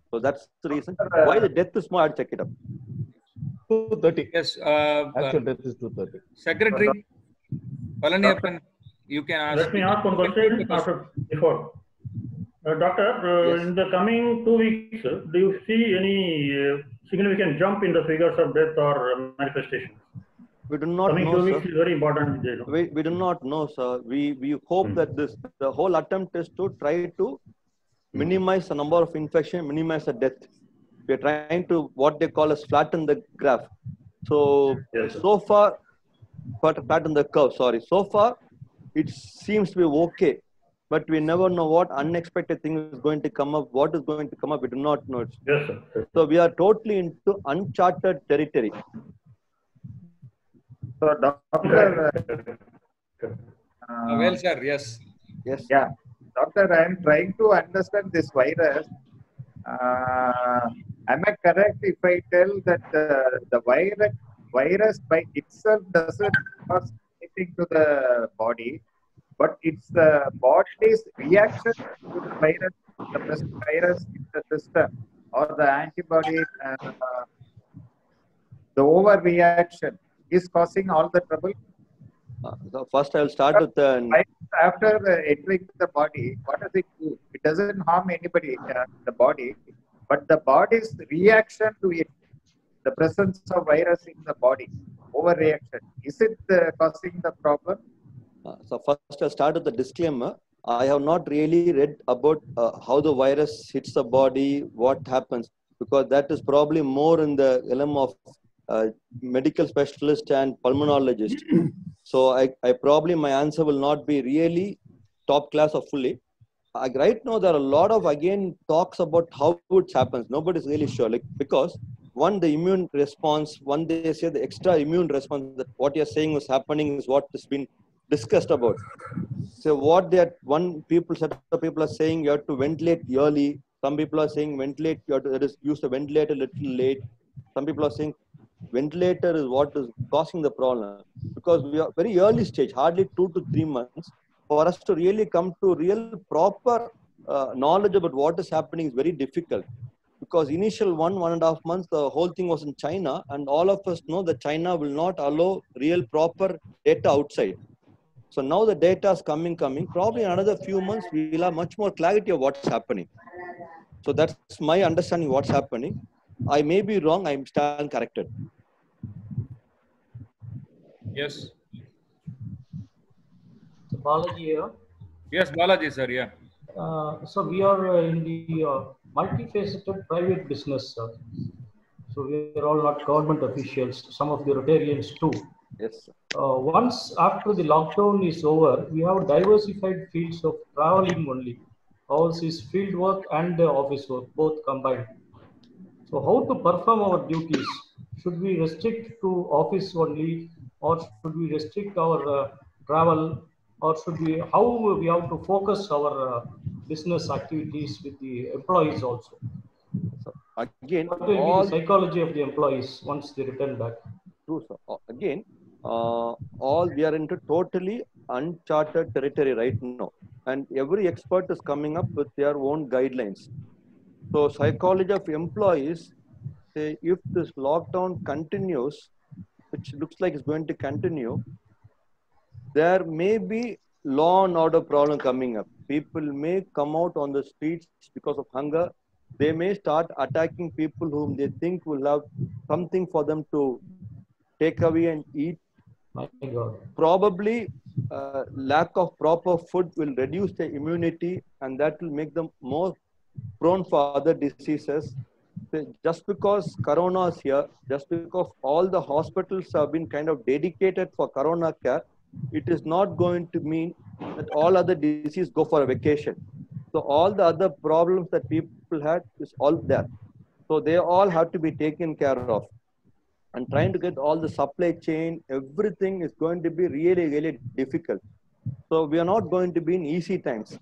So that's the reason. Why the death is more, I'll check it up. 230. Yes. Actual death is 230. Secretary, Palaniappan, you can ask. Let me ask one question before. Doctor, in the coming 2 weeks, do you see any significant jump in the figures of death or manifestations? We do not coming know, 2 sir. weeks is very important. We do not know, sir. We hope that the whole attempt is to try to minimize the number of infection, minimize the death. We are trying to what they call as flatten the graph. So so far, flatten the curve. Sorry. So far, it seems to be okay, but we never know what unexpected thing is going to come up. What is going to come up? We do not know. Yes, sir. So we are totally into uncharted territory. So, Doctor, well, sir, yes. Yes. Yeah, Doctor, I am trying to understand this virus. Am I correct if I tell that the virus by itself doesn't cause anything to the body, but it's the body's reaction to the virus, the present virus in the system, or the antibody, the overreaction is causing all the trouble? So first, I will start with the. After entering the body, what does it do? It doesn't harm anybody in the body, but the body's reaction to it, the presence of virus in the body, overreaction, is it causing the problem? So first, I'll start with the disclaimer. I have not really read about how the virus hits the body, what happens, because that is probably more in the realm of medical specialist and pulmonologist. So I probably my answer will not be really top class or fully. Right now there are a lot of again talks about how it happens. Nobody's really sure, like because one the immune response, one they say the extra immune response that what you're saying was happening is what has been discussed about. So what they are people are saying you have to ventilate early. Some people are saying ventilate you have to use the ventilator a little late. Some people are saying ventilator is what is causing the problem because we are very early stage, hardly 2 to 3 months. For us to really come to real proper knowledge about what is happening is very difficult because initial 1.5 months, the whole thing was in China and all of us know that China will not allow real proper data outside. So now the data is coming, probably in another few months, we will have much more clarity of what's happening. So that's my understanding of what's happening. I may be wrong, I'm still corrected. Yes. So Balaji here. Yes, Balaji, sir, yeah. So we are in the multifaceted private business, sir. So we are all not government officials, some of the Rotarians too. Yes, sir. Once after the lockdown is over, we have diversified fields of traveling only. Ours is field work and the office work, both combined. So how to perform our duties? Should we restrict to office only, or should we restrict our travel, or should we? How we have to focus our business activities with the employees also? So again, what will be the psychology of the employees once they return back? True, sir. Again, all we are into totally uncharted territory right now, and every expert is coming up with their own guidelines. So psychology of employees, say if this lockdown continues, which looks like it's going to continue, there may be law and order problem coming up. People may come out on the streets because of hunger. They may start attacking people whom they think will have something for them to take away and eat. My God. Probably lack of proper food will reduce their immunity and that will make them more prone for other diseases. Just because corona is here, just because all the hospitals have been kind of dedicated for corona care, it is not going to mean that all other diseases go for a vacation. So all the other problems that people had is all there. So they all have to be taken care of. And trying to get all the supply chain, everything is going to be really, really difficult. So we are not going to be in easy times.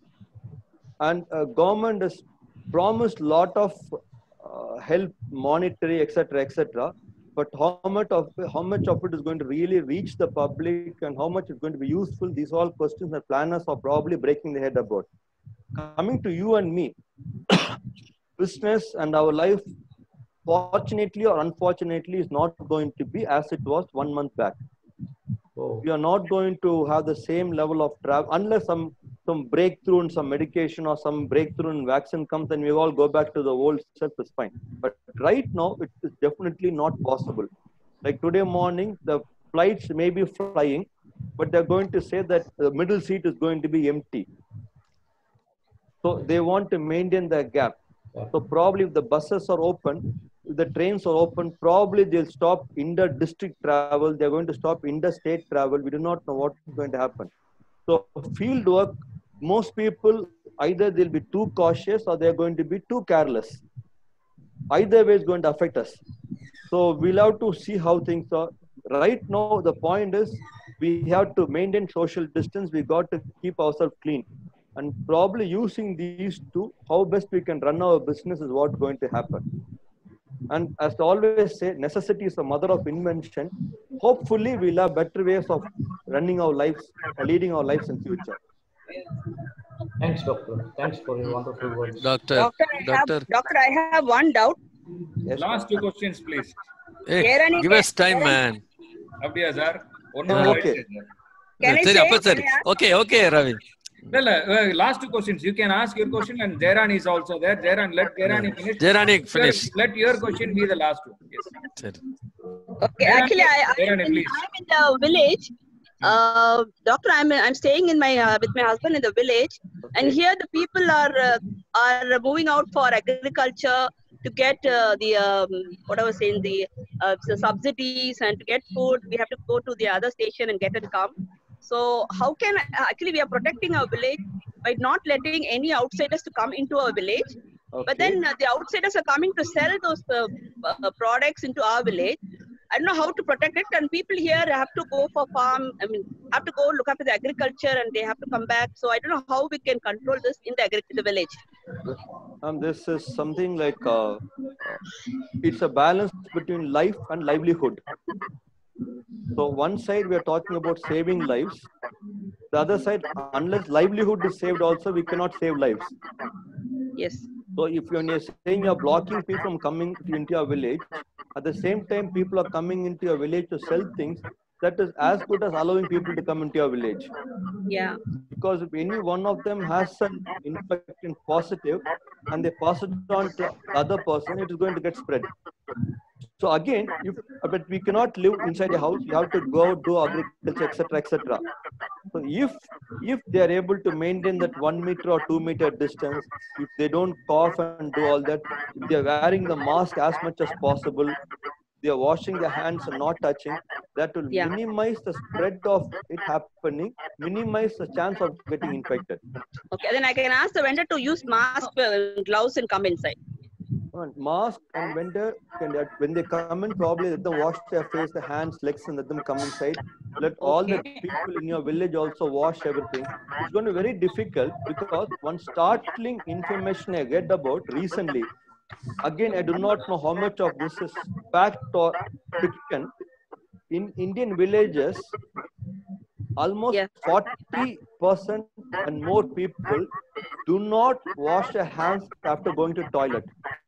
And government has promised a lot of help, monetary, etc. But how much of it is going to really reach the public and how much is going to be useful? These are all questions that planners are probably breaking their head about. Coming to you and me, business and our life, fortunately or unfortunately, is not going to be as it was 1 month back. Oh. We are not going to have the same level of travel unless some breakthrough in some medication or some breakthrough in vaccine comes, and we all go back to the old self is fine. But right now, it is definitely not possible. Like today morning, the flights may be flying, but they're going to say that the middle seat is going to be empty. So they want to maintain the gap. So probably if the buses are open, if the trains are open, probably they'll stop inter-district travel. They're going to stop interstate travel. We do not know what's going to happen. So field work, most people, either they'll be too cautious or they're going to be too careless. Either way is going to affect us. So we'll have to see how things are. Right now, the point is we have to maintain social distance. We got to keep ourselves clean. And probably using these two, how best we can run our business is what's going to happen. And as I always say, necessity is the mother of invention. Hopefully, we'll have better ways of running our lives or leading our lives in future. Thanks, doctor. Thanks for your wonderful words. Doctor, I have one doubt. Yes, Last two questions, please. Hey, give us time, man. Abdiya, sir. Okay. Can I say? Okay, Ravi. Well, last two questions. You can ask your question, and Jairani is also there. Let Jairani finish. Jairani finish. Let your question be the last one. Yes. Okay, actually, Jairani, I'm in please. the village. Doctor, I'm staying in my with my husband in the village, and here the people are moving out for agriculture to get what I was saying, the subsidies, and to get food. We have to go to the other station and get it come. So how can actually we are protecting our village by not letting any outsiders to come into our village. Okay. But then the outsiders are coming to sell those products into our village. I don't know how to protect it, and people here have to go for farm. I mean, have to go look after the agriculture, and they have to come back. So I don't know how we can control this in the village. This is something like it's a balance between life and livelihood. So one side we are talking about saving lives. The other side, unless livelihood is saved, also we cannot save lives. Yes. So if you're saying you're blocking people from coming into your village, at the same time people are coming into your village to sell things, that is as good as allowing people to come into your village. Yeah. Because if any one of them has an infection positive and they pass it on to the other person, it is going to get spread. So again, but we cannot live inside a house. You have to go do agriculture, etc., etc. So if they are able to maintain that 1 meter or 2 meter distance, if they don't cough and do all that, if they are wearing the mask as much as possible, they are washing their hands and not touching, that will minimize the spread of it happening, minimize the chance of getting infected. Okay, then I can ask the vendor to use mask, gloves, and come inside. Mask and vendor, when they come in, probably let them wash their face, their hands, legs, and let them come inside. Let all the people in your village also wash everything. It's going to be very difficult because one startling information I get about recently, again, I do not know how much of this is fact or fiction. In Indian villages, almost 40% and more people do not wash their hands after going to toilet.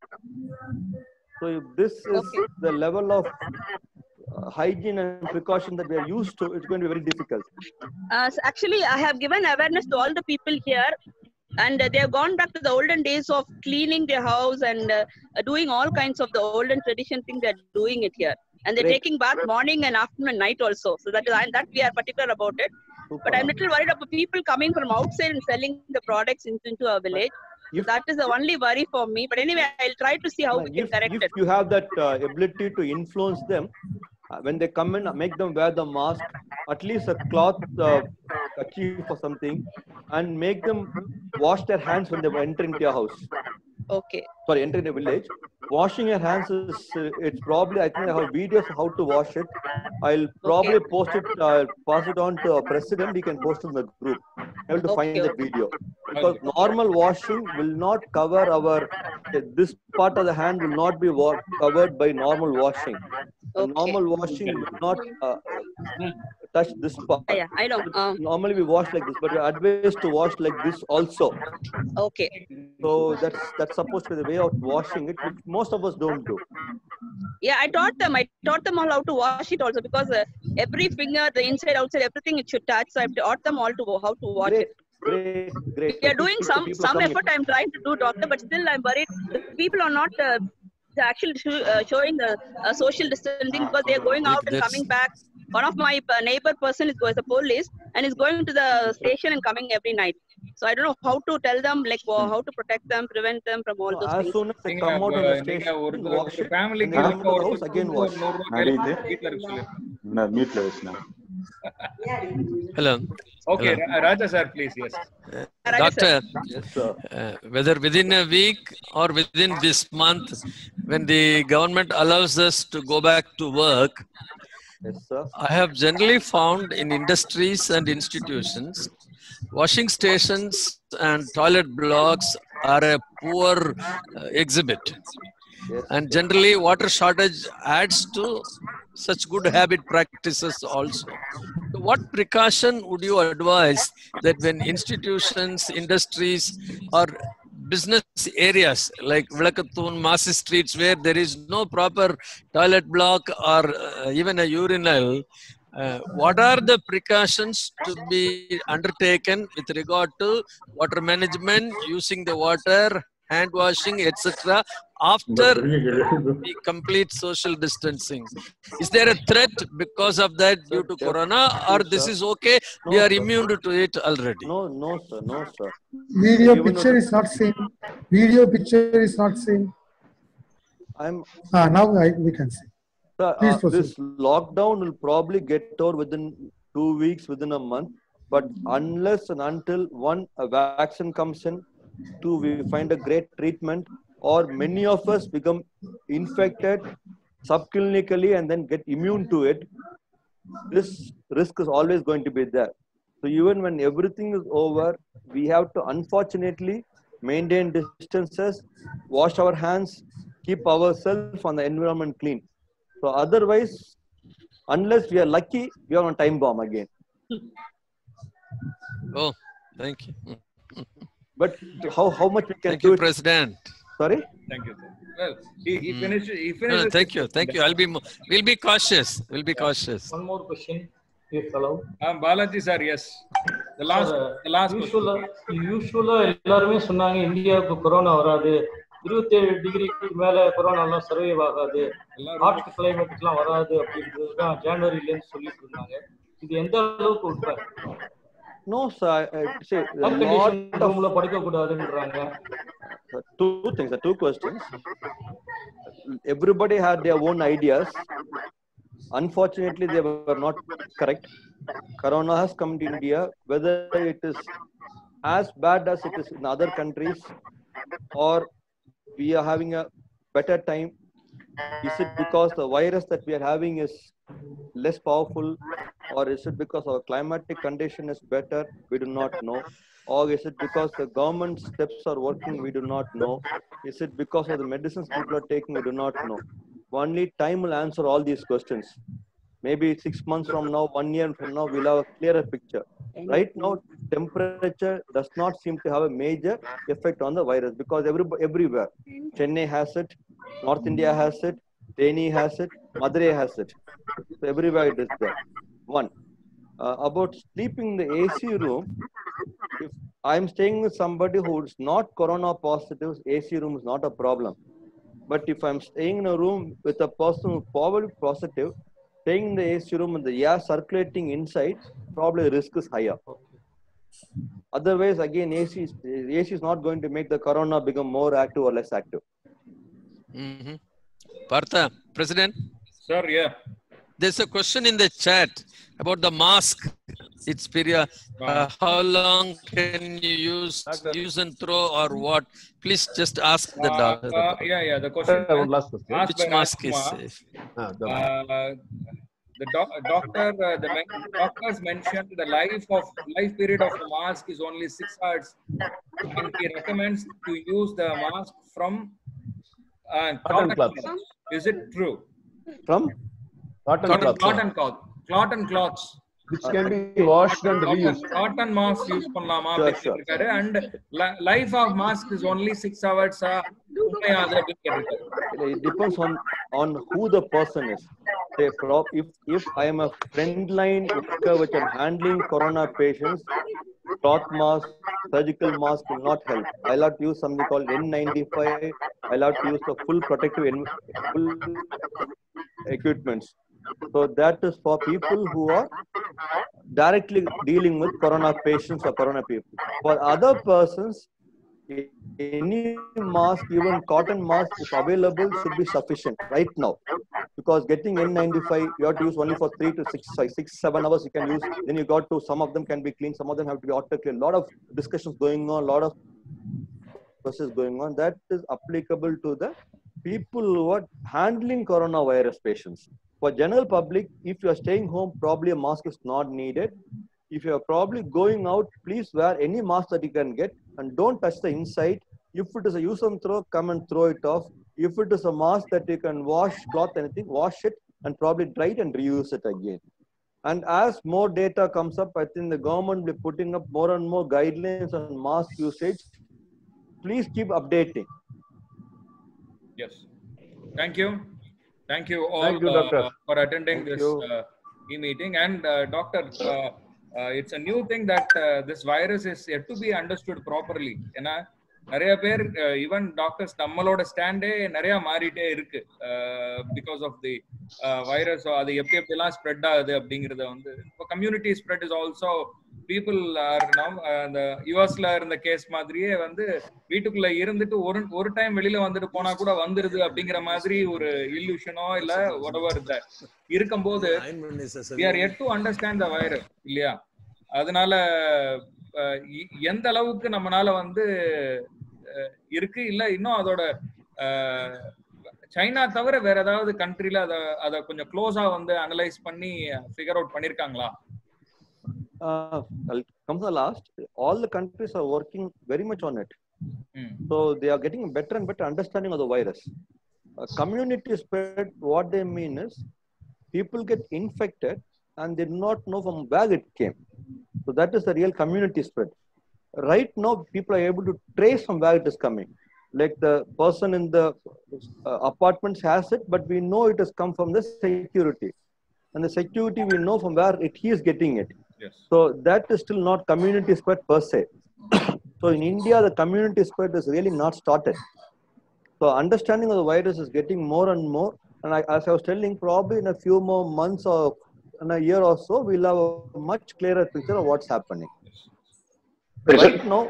So if this is the level of hygiene and precaution that we are used to, it's going to be very difficult. So actually, I have given awareness to all the people here, and they have gone back to the olden days of cleaning their house and doing all kinds of the olden tradition thing. They're doing it here, and they're taking bath morning and afternoon and night also. So that we are particular about it. But I'm a little worried about people coming from outside and selling the products into our village. So that is the only worry for me. But anyway, I'll try to see how we can correct it. If you have that ability to influence them, when they come in, make them wear the mask, at least a cloth kerchief or something, and make them wash their hands when they enter into your house. Okay. Sorry, enter the village. Washing your hands is, it's probably, I think I have videos how to wash it. I'll probably post it, pass it on to our president. He can post it in the group. I have to find that video. Because normal washing will not cover our, this part of the hand will not be covered by normal washing. Normal washing will not touch this part. Yeah, I know. Normally we wash like this, but we're advised to wash like this also. Okay. So that's supposed to be the way of washing it, which most of us don't do. Yeah, I taught them all how to wash it also, because every finger, the inside, outside, everything it should touch. So I taught them all to how to wash it. Great. We are doing some effort. I'm trying to do, doctor, but still I'm worried. The people are not actually showing the social distancing, because they are going out and coming back. One of my neighbor person is a police and is going to the station and coming every night. So I don't know how to tell them, like how to protect them, prevent them from all those As things. soon as they come out of the station, wash it, and they come to the house, again wash. Hello. Okay, Hello. Raja sir, please, yes. Doctor, yes, sir. Whether within a week or within this month, when the government allows us to go back to work, yes, sir. I have generally found in industries and institutions, washing stations and toilet blocks are a poor exhibit. Yes, and generally water shortage adds to such good habit practices also. So what precaution would you advise that when institutions, industries or business areas like Vilakathun, Masi streets, where there is no proper toilet block or even a urinal, what are the precautions to be undertaken with regard to water management, using the water, hand washing, etc. after the complete social distancing? Is there a threat because of that due to corona, or this is okay, we are immune to it already? No, sir. Video picture is not seen. Video picture is not seen. Now we can see. This lockdown will probably get over within 2 weeks, within a month. But unless and until a vaccine comes in, 2, we find a great treatment, or many of us become infected subclinically and then get immune to it, this risk is always going to be there. So even when everything is over, we have to unfortunately maintain distances, wash our hands, keep ourselves and the environment clean. So otherwise, unless we are lucky, we are on time bomb again. Oh, thank you. But how much we can thank do you, it? President. Sorry? Thank you, sir. Well, he finished. No, thank you. We'll be cautious. We'll be cautious. One more question, if allowed. Balaji sir, yes. The last Usually, எல்லாருமே சொன்னாங்க இந்தியாவுக்கு corona வராது, 27 டிகிரிக்கு மேல corona எல்லாம் survive ஆகாது, hot கிளைமேட்டுக்குலாம் வராது அப்படின்றது தான் ஜனவரியிலேருந்து சொல்லிட்டு இருந்தாங்க. இது எந்த அளவுக்கு உண்மை? No, sir. Say ரூம்ல படுக்க கூடாதுன்றாங்க. Two things, 2 questions. Everybody had their own ideas. Unfortunately, they were not correct. Corona has come to India. Whether it is as bad as it is in other countries, or we are having a better time, is it because the virus that we are having is less powerful, or is it because our climatic condition is better? We do not know. Or is it because the government steps are working? We do not know. Is it because of the medicines people are taking? We do not know. Only time will answer all these questions. Maybe 6 months from now, 1 year from now, we'll have a clearer picture. Right now, temperature does not seem to have a major effect on the virus, because everywhere. Chennai has it, North India has it, Theni has it, Madurai has it. So everywhere it is there. One. About sleeping in the AC room, if I'm staying with somebody who is not corona positive, AC room is not a problem. But if I'm staying in a room with a person who is probably positive, staying in the AC room and the air circulating inside, probably the risk is higher. Otherwise, again, AC is not going to make the corona become more active or less active. Partha, President? Sir, yeah. There's a question in the chat about the mask. It's period. How long can you use and throw, or what? Please just ask the doctor. Yeah. The question. Which mask is safe? The doctors mentioned the life period of the mask is only 6 hours, and he recommends to use the mask from cotton cloth. Is it true? From cotton cloths. which can be washed and reused. Cotton mask use பண்ணலாமா அப்படி கேட்டிருக்காரு. And life of mask is only 6 hours. உண்மையாது அப்படி கேட்டிருக்காரு. It depends on who the person is. If I am a frontline worker which I'm handling corona patients, cloth mask, surgical mask will not help. I'll have to use something called N95. I'll have to use the full protective full equipments. So that is for people who are directly dealing with corona patients or corona people. For other persons, any mask, even cotton mask is available, should be sufficient right now. Because getting N95, you have to use only for 3 to 7 hours you can use. Then you got to, some of them can be clean, some of them have to be auto clean. A lot of discussions going on, a lot of process going on. That is applicable to the people who are handling coronavirus patients. For general public, if you are staying home, probably a mask is not needed. If you are probably going out, please wear any mask that you can get and don't touch the inside. If it is a use and throw, come and throw it off. If it is a mask that you can wash, cloth, anything, wash it and probably dry it and reuse it again. And as more data comes up, I think the government will be putting up more and more guidelines on mask usage. Please keep updating. Yes. Thank you. Thank you all. Thank you, Doctor. For attending this e-meeting. And Doctor, it's a new thing that this virus is yet to be understood properly. நிறைய பேர் even doctors நம்மளோட ஸ்டாண்டே நிறைய மாறிட்டே இருக்கு because of the virus. அது எப்படிலாம் spread ஆகுது அப்படிங்கறத வந்து இப்போ community spread is also people are now அந்த யூஎஸ்ல இருந்த கேஸ் மாதிரியே வந்து வீட்டுக்குள்ள இருந்துட்டு ஒரு டைம் வெளியில வந்துட்டு போனா கூட வந்துருது அப்படிங்கிற மாதிரி ஒரு இல்யூஷனோ இல்ல whatever that இருக்கும்போது we are yet to understand the virus இல்லையா? அதனால எந்த அளவுக்கு நம்மனால வந்து இருக்கு இல்ல இன்னும் அதோட சைனா தவிர வேற ஏதாவது கண்ட்ரில அத கொஞ்சம் க்ளோஸா வந்து அனலைஸ் பண்ணி ஃபிகர் அவுட் பண்ணிருக்காங்களா? I'll come to the last. All the countries are working very much on it. So they are getting better and better understanding of the virus. Community spread, what they mean is people get infected and they do not know from where it came. So that is the real community spread. Right now, people are able to trace from where it is coming. Like the person in the apartments has it, but we know it has come from the security. And the security, we know from where he is getting it. Yes. So that is still not community spread per se. So in India, the community spread is really not started. So understanding of the virus is getting more and more. And as I was telling, probably in a few more months or in a year or so, we'll have a much clearer picture of what's happening. Right now,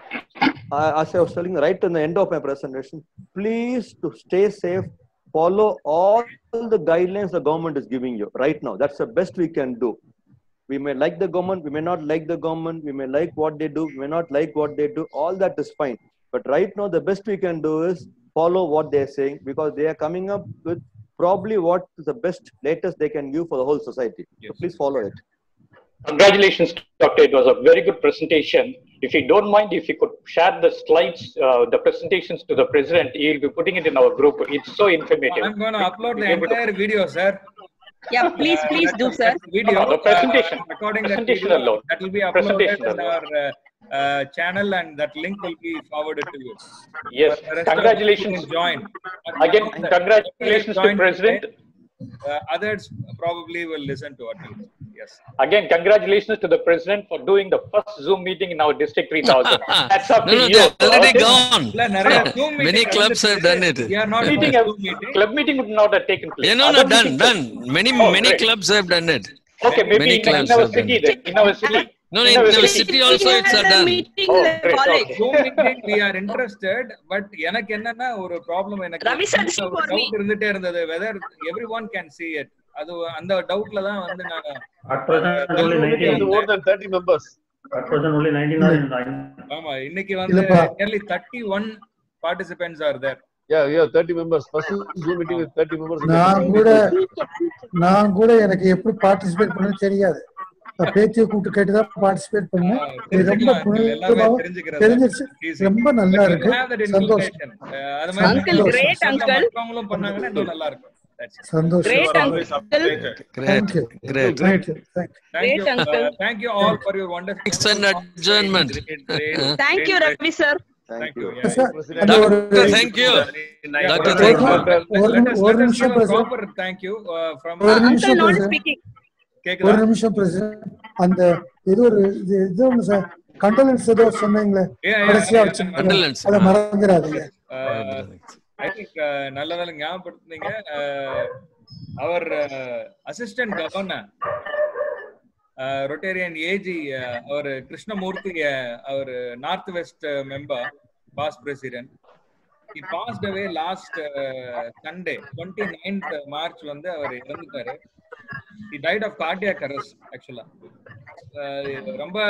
as I was telling right in the end of my presentation, please to stay safe, follow all the guidelines the government is giving you right now. That's the best we can do. We may like the government, we may not like the government, we may like what they do, we may not like what they do. All that is fine. But right now, the best we can do is follow what they're saying, because they are coming up with probably what is the best, latest they can give for the whole society. Yes. So please follow it. Congratulations, Doctor. It was a very good presentation. If you don't mind, if you could share the slides, the presentations to the President, he will be putting it in our group. It's so informative. I'm going to upload the entire video, sir. Yeah, please do, sir. Video, the presentation. Recording presentation that video, alone. that will be uploaded in our channel, and that link will be forwarded to you. Yes, congratulations. Join. Again, congratulations to President. Others probably will listen to it. Yes. Again, congratulations to the President for doing the first Zoom meeting in our District 3000. That's up to you. They're already gone. Many clubs have done it. Club meeting would not have taken place. No, done. Many clubs have done it. Okay, maybe in our city then. In our city. No, in our city also it's done. Zoom meeting we are interested, but எனக்கு என்னன்னா ஒரு problem எனக்கு doubt இருந்துட்டே இருந்தது whether everyone can see it. அது அந்த டவுட்ல தான் வந்து நான் at present only 19 more than 30 members. At present only 19 are in line. ஆமா, இன்னைக்கு வந்து nearly 31 participants are there. Yeah, 30 members. First Zoom meeting with 30 members. நான் கூட எனக்கு எப்படி பார்ட்டிசிபேட் பண்ணனும் தெரியாது. பேச்சை கூப்பிட்டு கேட்டுதான் பார்ட்டிசிபேட் பண்ணேன். ரொம்ப தெரிஞ்சிருச்சு. ரொம்ப நல்லா இருக்கு. சந்தோஷம். அது மாதிரி மற்றவங்களும் பண்ணாங்கன்னா இன்னும் நல்லா இருக்கும். Sandosh. Great, always uncle. updated. Thank you. Great. Thank you. Thank you. Thank you. Great, uncle. Thank you all for your wonderful. Thanks and adjournment. Thank you, Ravi sir. Thank you. Sir, and Doctor, thank you. Doctor, thank you. Let us give a proper thank you from. Uncle not speaking. ஒரு நிமிஷம் president, அந்த ஏதோ ஒரு இது ஒன்று sir condolence ஏதோ சொன்னீங்களே கடைசியா வச்சு அதை மறந்துடாதீங்க. ஐ திங்க் நல்ல ஞாபகப்படுத்துனீங்க. அவர் அசிஸ்டன்ட் கவர்னர் ரொட்டேரியன் ஏஜி அவர் கிருஷ்ணமூர்த்தி, அவர் north west member, past president. He passed away last Sunday, 29th March வந்து அவர் இறந்துட்டாரு. He died of cardiac arrest actually. ரொம்ப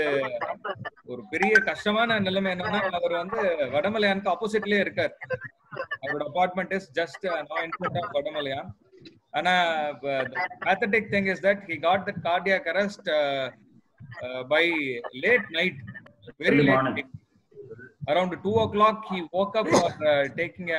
ஒரு பெரிய கஷ்டமான நிலைமை என்னன்னா, அவர் வந்து வடமலையானுக்கு ஆப்போசிட்லயே இருக்கார். அவரோட apartment is just now in front of Vadamalayan. ஆனா the pathetic thing is that he got that cardiac arrest by late night, very late night. Around 2 o'clock he woke up for taking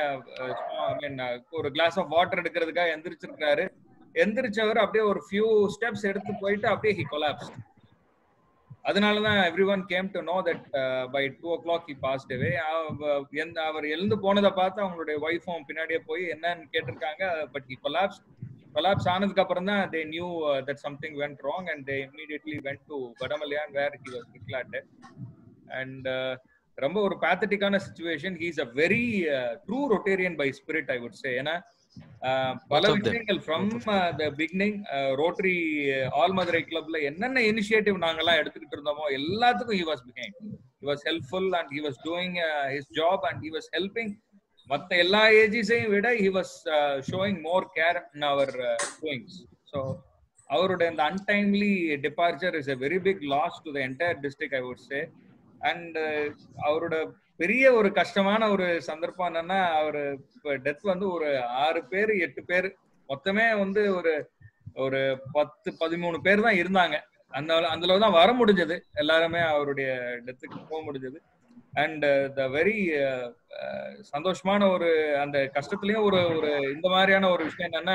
ஒரு glass of water எடுக்கிறதுக்காக எந்திரிச்சிருக்காரு. எந்திரிச்சவர் அப்படியே ஒரு few steps எடுத்து போயிட்டு அப்படியே he collapsed. அதனாலதான் everyone came to know that by 2 o'clock he passed away. அவர் எழுந்து போனதை பார்த்து அவங்களுடைய ஒய்ஃபும் பின்னாடியே போய் என்னன்னு கேட்டிருக்காங்க. பட் he collapse ஆனதுக்கு அப்புறம் தான் they knew that something went wrong and they immediately went to Vadamalayan where he was declared. And ரொம்ப ஒரு pathetic-ஆன situation. He is a very true Rotarian by spirit, I would say. ஏன்னா பல விஷயங்கள் from the beginning Rotary ஆல் மதுரை கிளப்ல என்னென்ன initiative நாங்கெல்லாம் எடுத்துக்கிட்டு இருந்தோமோ எல்லாத்துக்கும் he was behind. He was helpful and he was doing his job and he was helping. மற்ற எல்லா ஏஜிஸையும் விட he was showing more care in our doings. So அவருடைய அந்த untimely departure is a very big loss to the entire district, I would say. And அவரோட பெரிய ஒரு கஷ்டமான ஒரு சந்தர்ப்பம் என்னன்னா, அவரு டெத் வந்து ஒரு 6 பேர் 8 பேர் மொத்தமே வந்து ஒரு 10-13 பேர் தான் இருந்தாங்க. அதுல தான் வர முடிஞ்சது, எல்லாருமே அவருடைய டெத்துக்கு போக முடிஞ்சது. அண்ட் த வெரி சந்தோஷமான ஒரு அந்த கஷ்டத்துலயும் ஒரு இந்த மாதிரியான ஒரு விஷயம் என்னன்னா,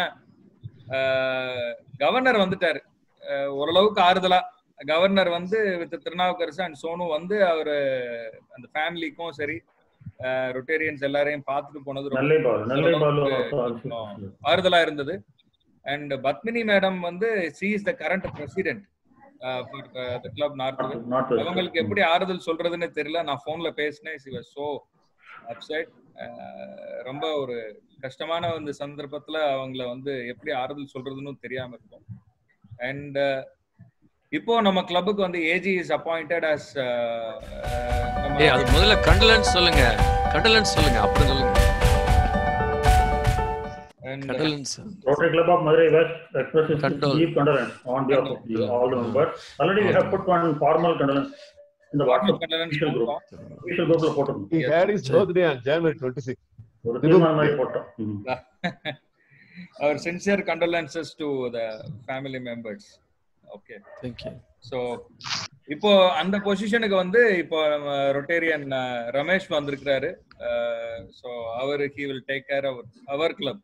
கவர்னர் வந்துட்டாரு ஓரளவுக்கு ஆறுதலா. கவர்னர் வந்து வித் திருநாவுக்கரசு அண்ட் சோனு வந்து அவரு அந்த ஃபேமிலிக்கும் சரி ரொட்டேரியன்ஸ் எல்லாரையும் பார்த்துட்டு போனது ஆறுதலா இருந்தது. அண்ட் பத்மினி மேடம் வந்து she is the current president for the club North. அவங்களுக்கு எப்படி ஆறுதல் சொல்றதுன்னு தெரியல. நான் போன்ல பேசினேன். she was so upset. ரொம்ப ஒரு கஷ்டமான அந்த சந்தர்ப்பத்துல அவங்கள வந்து எப்படி ஆறுதல் சொல்றதுன்னு தெரியாம இருக்கும். அண்ட் இப்போ நம்ம கிளப்புக்கு வந்து ஏஜி இஸ் அப்பாயிண்டட் as அது முதல்ல கண்டலன்ஸ் சொல்லுங்க அப்புறம் சொல்லுங்க. Condolence. Rotary Club of Madurai West expresses deep condolence on behalf of all the members. Already we have put one formal condolence in the WhatsApp official group. Official group la photo. He had his birthday on January 26th. ஒரு தீர்மானம் மாதிரி போட்டோம். Our sincere condolences to the family members. Okay, thank you. So இப்போ அந்த பொசிஷனுக்கு வந்து இப்போ Rotarian Ramesh வந்திருக்காரு. So he will take care of our club.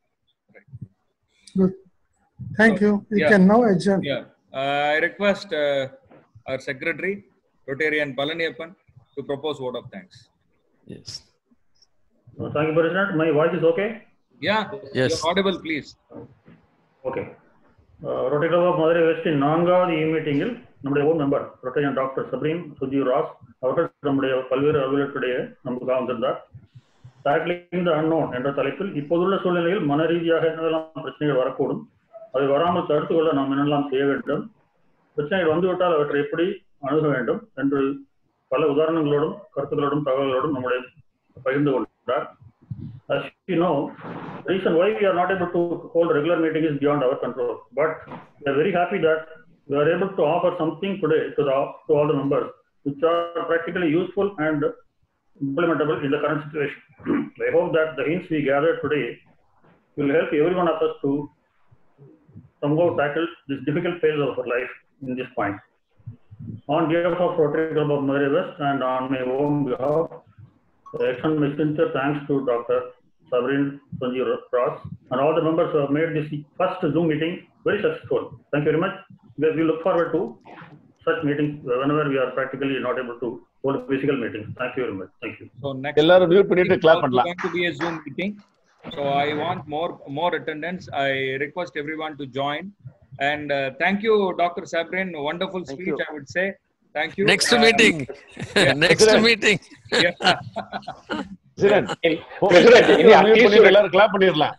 Good. Thank you. We can now adjourn. Yeah. I request our secretary, Rotarian Palaniyappan, to propose vote of thanks. Yes. Thank you, President. My voice is okay? Yeah. Yes. You're audible, please. Okay. Rotary Club of Madurai West in 4வது மீட்டிங்கில் நம்முடைய own member Rtn.Dr.Sabrin Ross அவர்கள் நம்முடைய பல்வேறு அலுவலர்களுடைய நமக்கு வந்திருந்தார். Tackling தி unknown என்ற தலைப்பில் இப்போதுள்ள சூழ்நிலையில் மன ரீதியாக என்னெல்லாம் பிரச்சனைகள் வரக்கூடும், அதை வராமல் தடுத்து கொள்ள நாம் என்னெல்லாம் செய்ய வேண்டும், பிரச்சனைகள் வந்துவிட்டால் அவற்றை எப்படி அணுக வேண்டும் என்று பல உதாரணங்களோடும் கருத்துக்களோடும் தகவல்களோடும் நம்முடைய பகிர்ந்து கொண்டார். As you know, the reason why we are not able to hold regular meeting is beyond our control. But we are very happy that we are able to offer something today to all the members, which are practically useful and implementable in the current situation. I hope that the hints we gathered today will help every one of us to somehow tackle this difficult phase of our life in this point. On behalf of Rotary Club of Madurai West and on my own behalf, I extend my sincere thanks to Dr. Sabrin Ross, and all the members who have made this first Zoom meeting very successful. Thank you very much. We look forward to such meetings whenever we are practically not able to hold physical meetings. Thank you very much. Thank you. So next எல்லாரும் mute பண்ணிட்டு clap is பண்ணலாம். going to be a Zoom meeting. So I want more attendance. I request everyone to join. And thank you, Dr. Sabrin. Wonderful speech, I would say. Thank you. Next meeting. Next meeting. President, எல்லாரும் clap பண்ணிரலாம்.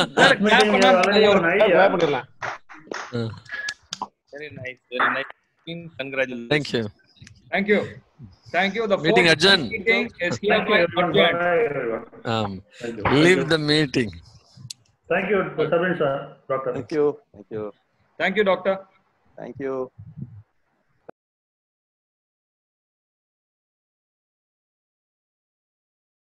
Clap பண்ணிரலாம். Very nice. Very nice. Congratulations. Thank you. Thank you. Thank you. The meeting adjourned. Meeting is hereby adjourned. Leave the meeting. Thank you, Sabrin sir. Doctor. Thank you. Thank you. Thank you, Doctor. Thank you.